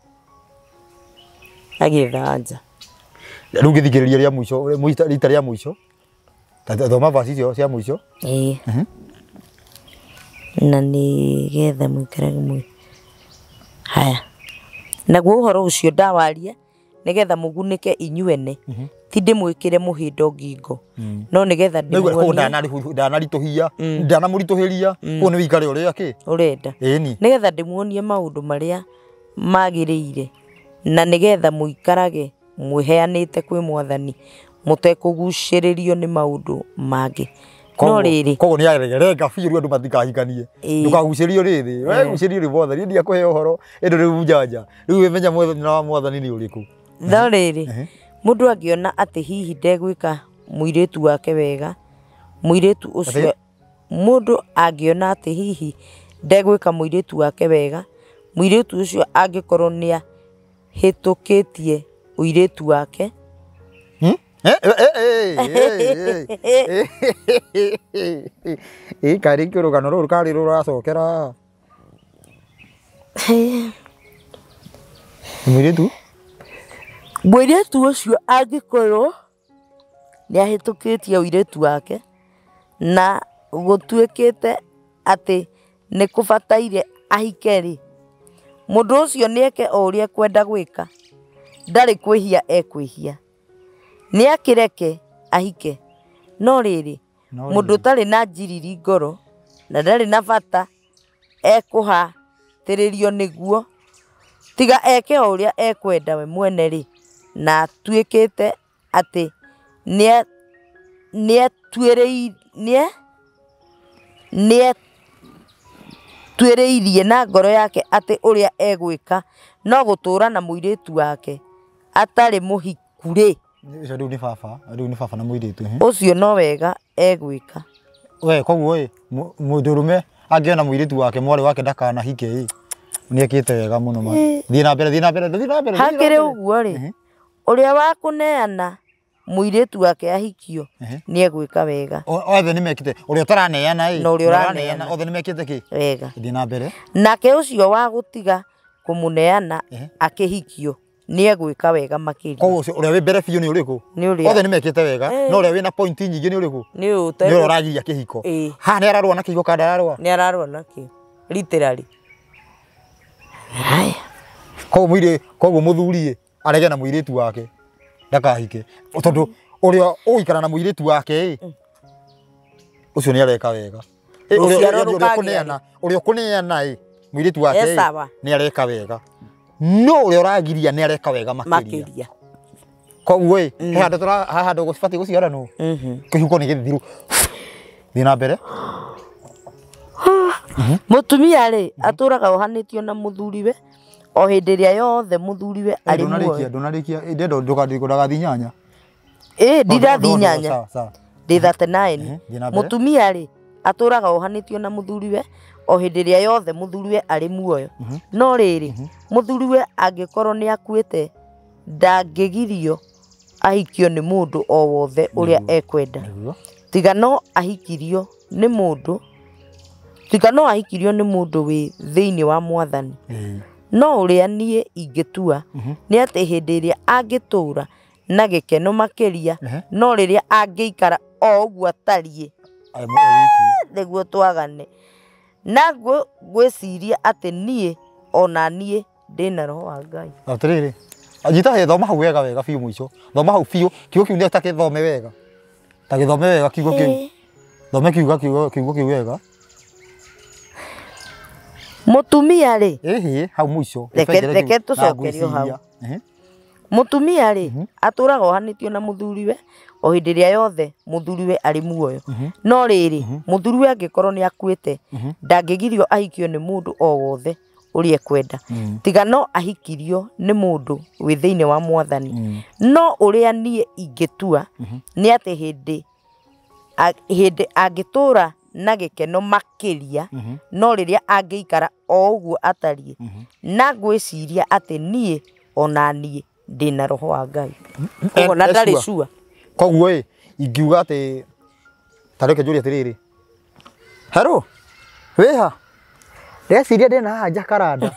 agithanja riu githigiriria ria mwisho rita ria mwisho thoma verse icio cia mwisho na ni getha mwikaraga mwe haya naguo uhoro ucio ndawaria nigetha mugunike inyuene ti ndimwikire muhindo ngingo no nigetha ndimuonie ndanarituhia ndanamurituhiria ko ni wikare uri aki urenda nigetha ndimuonie maundu maria magiriire na nigetha muikarage mwiheanite kwi mwathani mutekuguciririo ni maundu mangi no riri kogo ni aregerega biru andu mathikahikanie ndukagucirio rithi we gucirio ri mwathani ndia kuhe uhoro endo ri mjanja riu wemenya mwathani na mwathani ni uriku no riri mundu angiona ati hihi ndegwika muiritu wake wega muiritu ucio mundu angiona ati hihi ndegwika muiritu wake wega muiritu ucio angikorwo ni hitukitie uiritu wake kari kirugano ruru kari ruracokera muiritu ucio angikorwo ni ahitukitie uiritu wake na gutuikite ati ni kubataire ahikeri mundu ucio nieke o uria kwenda gwika ndari kwihia ekwihia ni akireke ahike no riri mundu tari na njiriri ngoro na ndari na bata ekuha tiririo niguo tiga eke o uria ekwenda we mwene ri na tuikite ati nie tuireirie na ngoro yake ati uria egwika no gutura na muiritu wake atari muhikure riu ni baba na muiritu ucio no wega egwika we koguo mundurume angiona muiritu wake mwari wake ndakana hike ni akite wega muno ma thii na mbere hakire uguo ri uria wakuneana muiritu wake ahikio ni egwika wega othe ni mekite uria taraneana no uria uraneana othe ni mekite ki wega thii na mbere nake ucio wa gutiga kumuneana akihikio ni egwika wega makiria koguo uria wi mbere biu ni uriku othe ni mekite wega no uria wina point nyingi ni uriku ni uragiria kihiko ha ni ararua na kihiko kada ararua ni ararua na ki literally haya koguo muthuri arege na muiritu wake ndakahike tondu uria uikara na muiritu wake ucio ni areka wega uria kuneana muiritu wake ni areka wega no uria uragiria ni areka wega makiria koguo he handu gusibati guciaranu kihuko ni githiru thina mbere mutumia ri aturaga ohanitio na muthuriwe o hindi ria yothe muthuriwe ari muoyo ndonarikia ndendo ndugathi nyanya ndirathi nyanya ndi 39 mutumia ri aturaga ohanitio na muthuriwe o hindi ria yothe muthuriwe ari muoyo no riri muthuriwe angikorwo ni akuite ndangigirio ahikio ni mundu o wothe uria ekwenda tiga no ahikirio ni mundu wi thiini wa mwathani no uria nie ingitua ni ati hindi ria angitura na gikeno makiria no riria angiikara o uguo atarie niguo twagane naguo gwiciria ati nie ona nie ndina roho wa Ngai atiriri ajita he thoma hau wega biu mwisho thoma hau biu kiu ni atake thome wega Ta githome wega kiugo kiu. Thome kiugo kiu wega. Mutumia ri. Hau muico. Reke tucokerio hau. Mutumia ri aturaga ohanitio na muthuriwe o hindi ria yothe muthuriwe ari muoyo. No riri muthuriwe angikorwo ni akuite ndangigirio ahikio ni mundu o wothe urie kwenda. Tiga no ahikirio ni mundu wi thiini wa Mwathani. No uria nie ingitua ni ati hindi angitura na gikeno makiria no riria angiikara o uguo atarie na gwiciria ati nie ona nie ndina roho wa Ngai. Koguo na ndari sure. Koguo ingiuga ati tareke njuri atiriri. Hero. Weha. Ndeciria ndina haja karanda.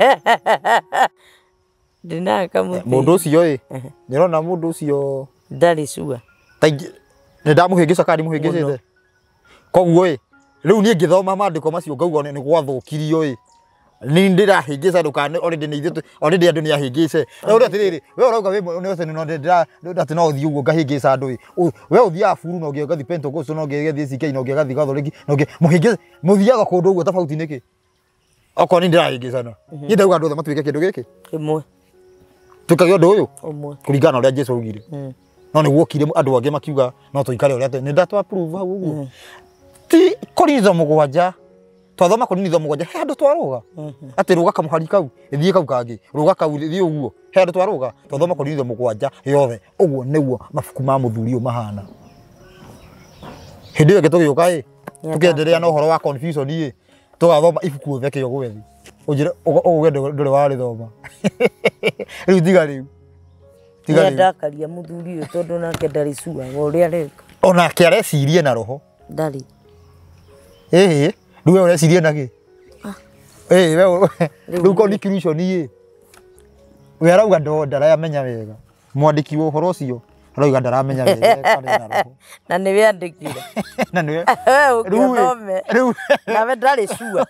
Ndina kamuthi. Mundu ucio ndirona mundu ucio ndari sure. Taingi ndamuhingica kandi muhingicite. Koguo riu nie ngithoma maandiko macio ngauga ni gwathukirio ni ndirahingica ndukane already ni ithu already andu ni ahingice. Uri atiriri we urauga we ni ose ni ndira ati no uthii uguo ngahingica andu we uthia furu no ngi gathi Pentecost no ngi gathi CK no ngi gathi Catholic no ngi muhingice muthiaga kundu uguo tofauti niki oko ni ndirahingicana ni ndauga andu matuike kindu giki imwe tukagio ndu uyu umwe kuringana uria Jesu augire no ni gwokire andu angi makiuga no tuikare uria ni ndatwa approve hau uguo ti Korintho 7 twathoma Korintho 7 he andu twaruga ati ruga kamuhari kau ithie kau kangi ruga kau ithie uguo he andu twaruga twathoma Korintho 7 yothe uguo niguo mabuku ma muthuri mahana hindi ĩngĩ tũgĩũka tukiendelea na ũhoro wa confusion tugathoma ibuku othe kĩo gwethi unjire uge ndũrĩ warĩthoma rĩu tiga rĩu tiga ndakaria muthuri ũyũ tondũ nake ndarĩ sure ũrĩa areka onake arecirie na roho ndarĩ rĩu we ũrecirie naki we rĩu conclusion we arauga ndaramenya wega mwandĩki wa ũhoro ũcio arauga ndaramenya wega na nĩwe andĩkire na nĩwe ũkĩthome nawe ndarĩ sure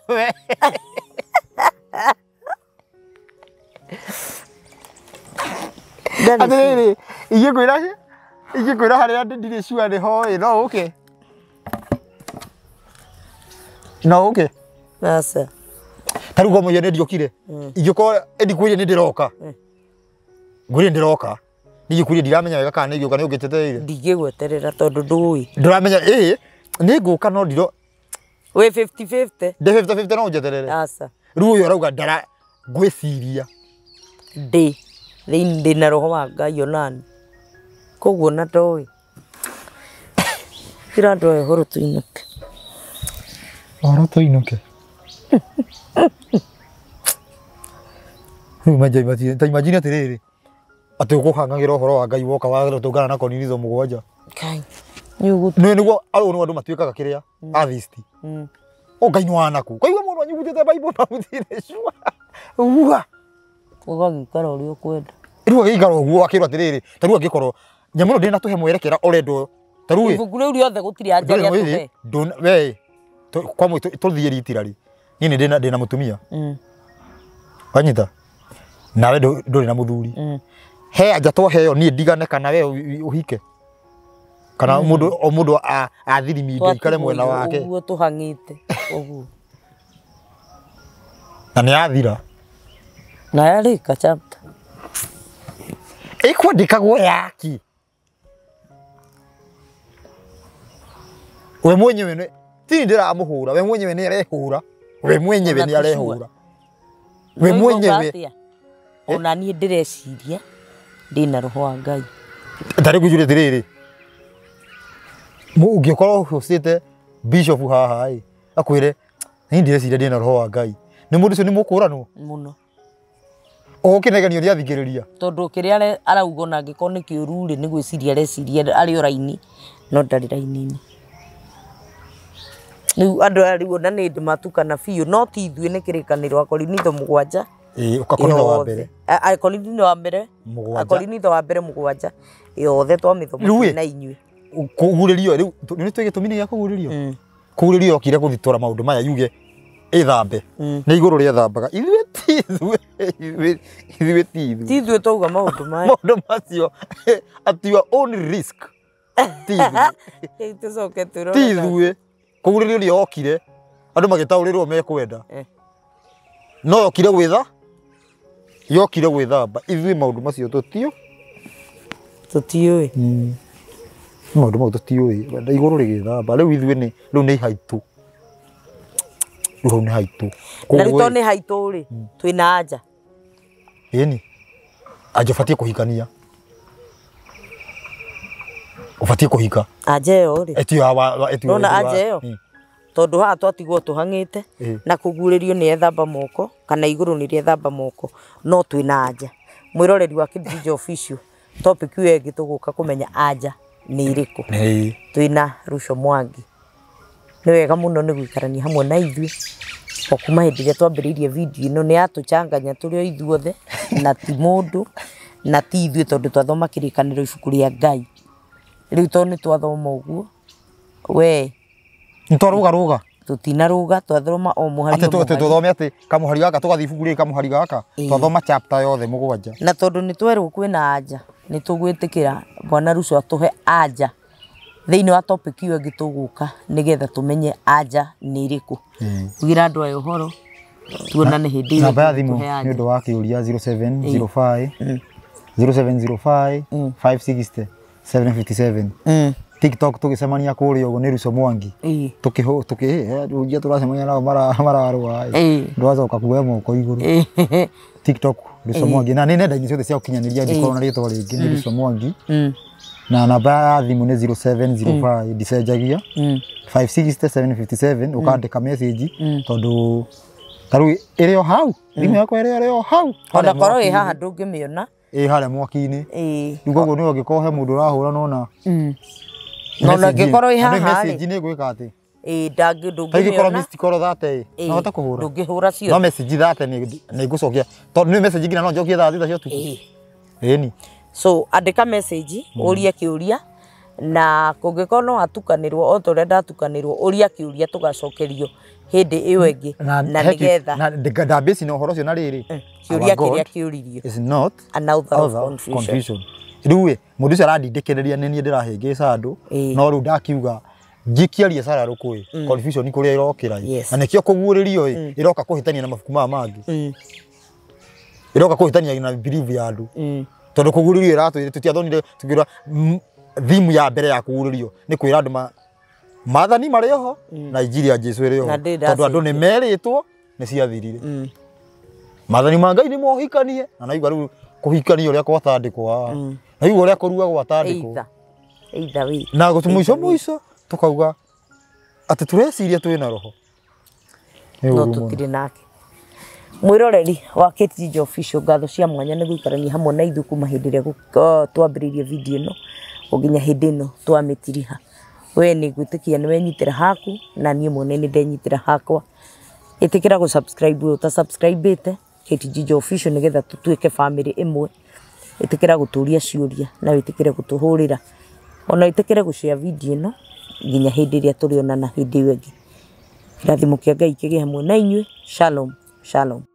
Atiriri ingĩkwĩra harĩa ndirĩ sure nĩho no ũke no ũke nasa tarĩu ngomũiya nĩ ndiokire ingĩkorwo ndikwĩrie nĩ ndĩroka ngwĩrie ndĩroka ningĩkwĩrie ndiramenya wega kana nĩ ingĩũka nĩ ũngĩteteire ndingĩgweterera tondũ ndũĩ ndũramenya nĩ ngũka no ndiro wĩ 50-50 ndĩ 50-50 no ũnjeterere asa rĩu ũyũ arauga ndara ngwĩciria thĩinĩ na roho wa Ngai onani koguo na ndoĩ kira andũ aya ũhoro tũinũke ũhoro tũinũke rĩu ta imagine atĩrĩrĩ atĩ ũkũhang'agĩra ũhoro wa Ngai woka wagĩrĩirwo gũtũngana na Korintho 7 nĩguo andũ matuĩkaga kĩrĩa atheisti Ngai nĩ wanaku kaigua mũndũ anyugutĩte Bible na gũtirĩ sure uga ũgagĩikara ũrĩa ũkwenda rĩu agĩikara ũguo akĩrwo atĩrĩrĩ ta rĩu angĩkorwo nyamũ ĩno ndĩnatũhe mwerekera ũrendwo ta rĩu ibuku rĩu rĩothe gũtirĩ anja rĩa tũhe we kwa mwe tũthiĩ ritirari niĩ nĩ ndĩna mũtumia wanyita nawe ndũrĩ na mũthuri he anja twaheo niĩ ndigane kana we ũhike kana mũndũ athiriminde ikare mwena wake ũguo tũhang'ĩte ũguo na nĩ athira na yarĩka chapter ĩkwandĩkagwo yaki we mwenyewe ti ndiramũhũra we mwenyewe nĩ arehũra we mwenyewe nĩ arehũra we mwenyewe ona niĩ ndĩreciria ndĩna roho wa Ngai tarĩ ngũjũria atĩrĩrĩ ũngĩkorwo ũcĩte bishop haha akwĩre niĩ ndĩreciria ndĩna roho wa Ngai nĩ mũndũ ũcio nĩ mũkũranwo mũno ũkĩnegenio nĩ athikĩrĩria tondũ kĩrĩa arauga na angĩkorwo nĩ kĩũru rĩ nĩ gwĩciria areciria arĩ o raini no ndarĩ raini-inĩ rĩu andũ aya rĩu ona nĩ ndĩ matukana biũ no ti ithuĩ nĩ kĩrĩkanĩro Akorintho 7 Korintho wa mbere Korintho wa mbere Korintho wa mbere 7 yothe twamĩthoma na inyuĩ kũgurĩrio rĩu nĩ twĩ gĩtũmi nĩ gĩa kũgurĩrio kũgurĩrio okire gũthitũra maũndũ maya yuge ĩthambe nĩ igũrũ rĩa thambaga ithuĩ ti ithuĩ twauga maũndũ maya macio at your own risk ti ithuĩ tucoke turore ti ithuĩ kũgurĩrio nĩ yokire andũ magĩtaũrĩrwo mekwenda no yokire gwĩthamba ithuĩ maũndũ macio tũtiũ tũtiũĩ maũndũ mau tũtiũĩ igũrũ rĩgĩthamba rĩu ithuĩ rĩu nĩ haitũ rĩu nĩ haitũ na rĩu to nĩ haitũ rĩ twĩna anja ĩni anja ũbatiĩ kũhikania ũbatiĩ kũhika anja ĩyo rĩ nona anja ĩyo tondũ haha twatigwo tũhang'ĩte na kũguũrĩrio nĩ ethamba moko kana igũrũ nĩ rĩethamba moko no twĩna anja mwĩroreri wa Kĩdijĩ Official topic ĩyo ĩngĩ tũgũka kũmenya anja nĩ irĩkũ twĩna Russo Mwangi nĩ wega mũno nĩ gũikarania hamwe na ithuĩ o kuma hĩndĩ ĩrĩa twambĩrĩirie video ĩno nĩ yatũchanganya tũrĩ o ithuothe na ti mũndũ na ti ithuĩ tondũ twathoma kĩrĩkanĩro ibuku rĩa Ngai rĩu to nĩ twathoma ũguo we nĩtwarũgarũga tutinarũga twathoma o mũhari tũthome atĩ kamũhari gaka tũgathiĩ ibuku rĩrĩ kamũhari gaka twathoma chapter yothe mũgwanja na tondũ nĩ twerwo kwĩna anja nĩ tũgwĩtĩkĩra Bwana Russo atũhe anja thĩinĩ wa topic ĩyo ĩngĩ tũgũka nĩgetha tũmenye anja nĩ irĩkũ tugĩra andũ aya ũhoro tuonane hĩndĩ ĩyo namba ya thimũ nĩ ũndũ wa kĩũria 0705 560 757 TikTok tugicemania kũrĩa ũguo nĩ Russo Mwangi tukĩhũnjia tũracemania nao mararũa ndwacoka kuoya moko igũrũ TikTok Russo Mwangi na nĩ nenda-inĩ ciothe cia ũkinyanĩria angĩkorwo na rĩtwa rĩngĩ nĩ Russo Mwangi na namba ya thimũ nĩ 0705 ndicenjagia 560 757 ũkandĩka message tondũ tarĩu ĩrĩ o hau thimũ yakwa ĩrĩ o hau ona korwo ĩ haha ndũngĩmĩona harĩa mwaki-inĩ rĩu koguo nĩ ũngĩkorwo he mũndũ ũrahũra nona nona ngĩkorwo ĩ haha message nĩ gwĩka atĩ ndũngĩmĩona missed call thate no hote kũhũra ndũngĩhũra cio no message thate nĩ ngũcokia tondũ nĩ message nginya no njokie thaa thita cia ũtukũ ĩni so andĩka message ũrie kĩũria na kũngĩkorwo no atukanĩrwo o torĩa ndatukanĩrwo ũria kĩũria tũgacokerio hĩndĩ ĩyo ĩngĩ na nĩgetha na database na ũhoro ũcio na rĩrĩ kĩũria kĩrĩa kĩũririo is not another confusion rĩu mũndũ ũcio arandindĩkĩrĩria nĩ niĩ ndĩrahĩngĩca andũ no rĩu ndakiuga njikiarie Sarah Rũkũĩ confusion kũrĩa ĩrokĩra na nĩkĩo kũguũrĩrio ĩroka kũhĩtania na mabuku maya mangĩ ĩroka kũhĩtania na belief ya andũ tondũ kũguũrĩrio ĩratwĩra tũtiathonire tũkĩra thimu ya mbere ya kũguũrĩrio nĩ kwĩra andũ maathani marĩ oho na injiri ya Jesũ ĩrĩ oho tondũ andũ nĩ merĩtwo nĩ ciathirire maathani ma Ngai nĩ mohikanie na naigua rĩu kũhikania ũrĩa gwatandĩkwo naigua ũrĩa kũruga gwatandĩkwo na mũico tukauga atĩ tũreciria twĩna roho no tũtirĩ nake mwĩroreri wa Kĩdijĩ Official ngatho cia mwanya nĩ gũikarania hamwe na ithuĩ kuma hĩndĩ ĩrĩa twambĩrĩirie video ĩno nginya hĩndĩ ĩno twamĩtiriha we nĩ gwĩtĩkia nĩ wenyitĩra haku na niĩ mwene nĩ ndenyitĩra hakwa ĩtĩkĩra gũ-subscribe ũta-subscribe-ĩte Kĩdijĩ Official nĩgetha tũtuĩke family ĩmwe ĩtĩkĩra gũtũria ciũria na wĩtĩkĩre gũtũhũrĩra ona wĩtĩkĩre gũ-share video ĩno nginya hĩndĩ ĩrĩa tũrĩonana hĩndĩ ĩyo ĩngĩ irathimo kĩa Ngai kĩgĩe hamwe na inyuĩ shalom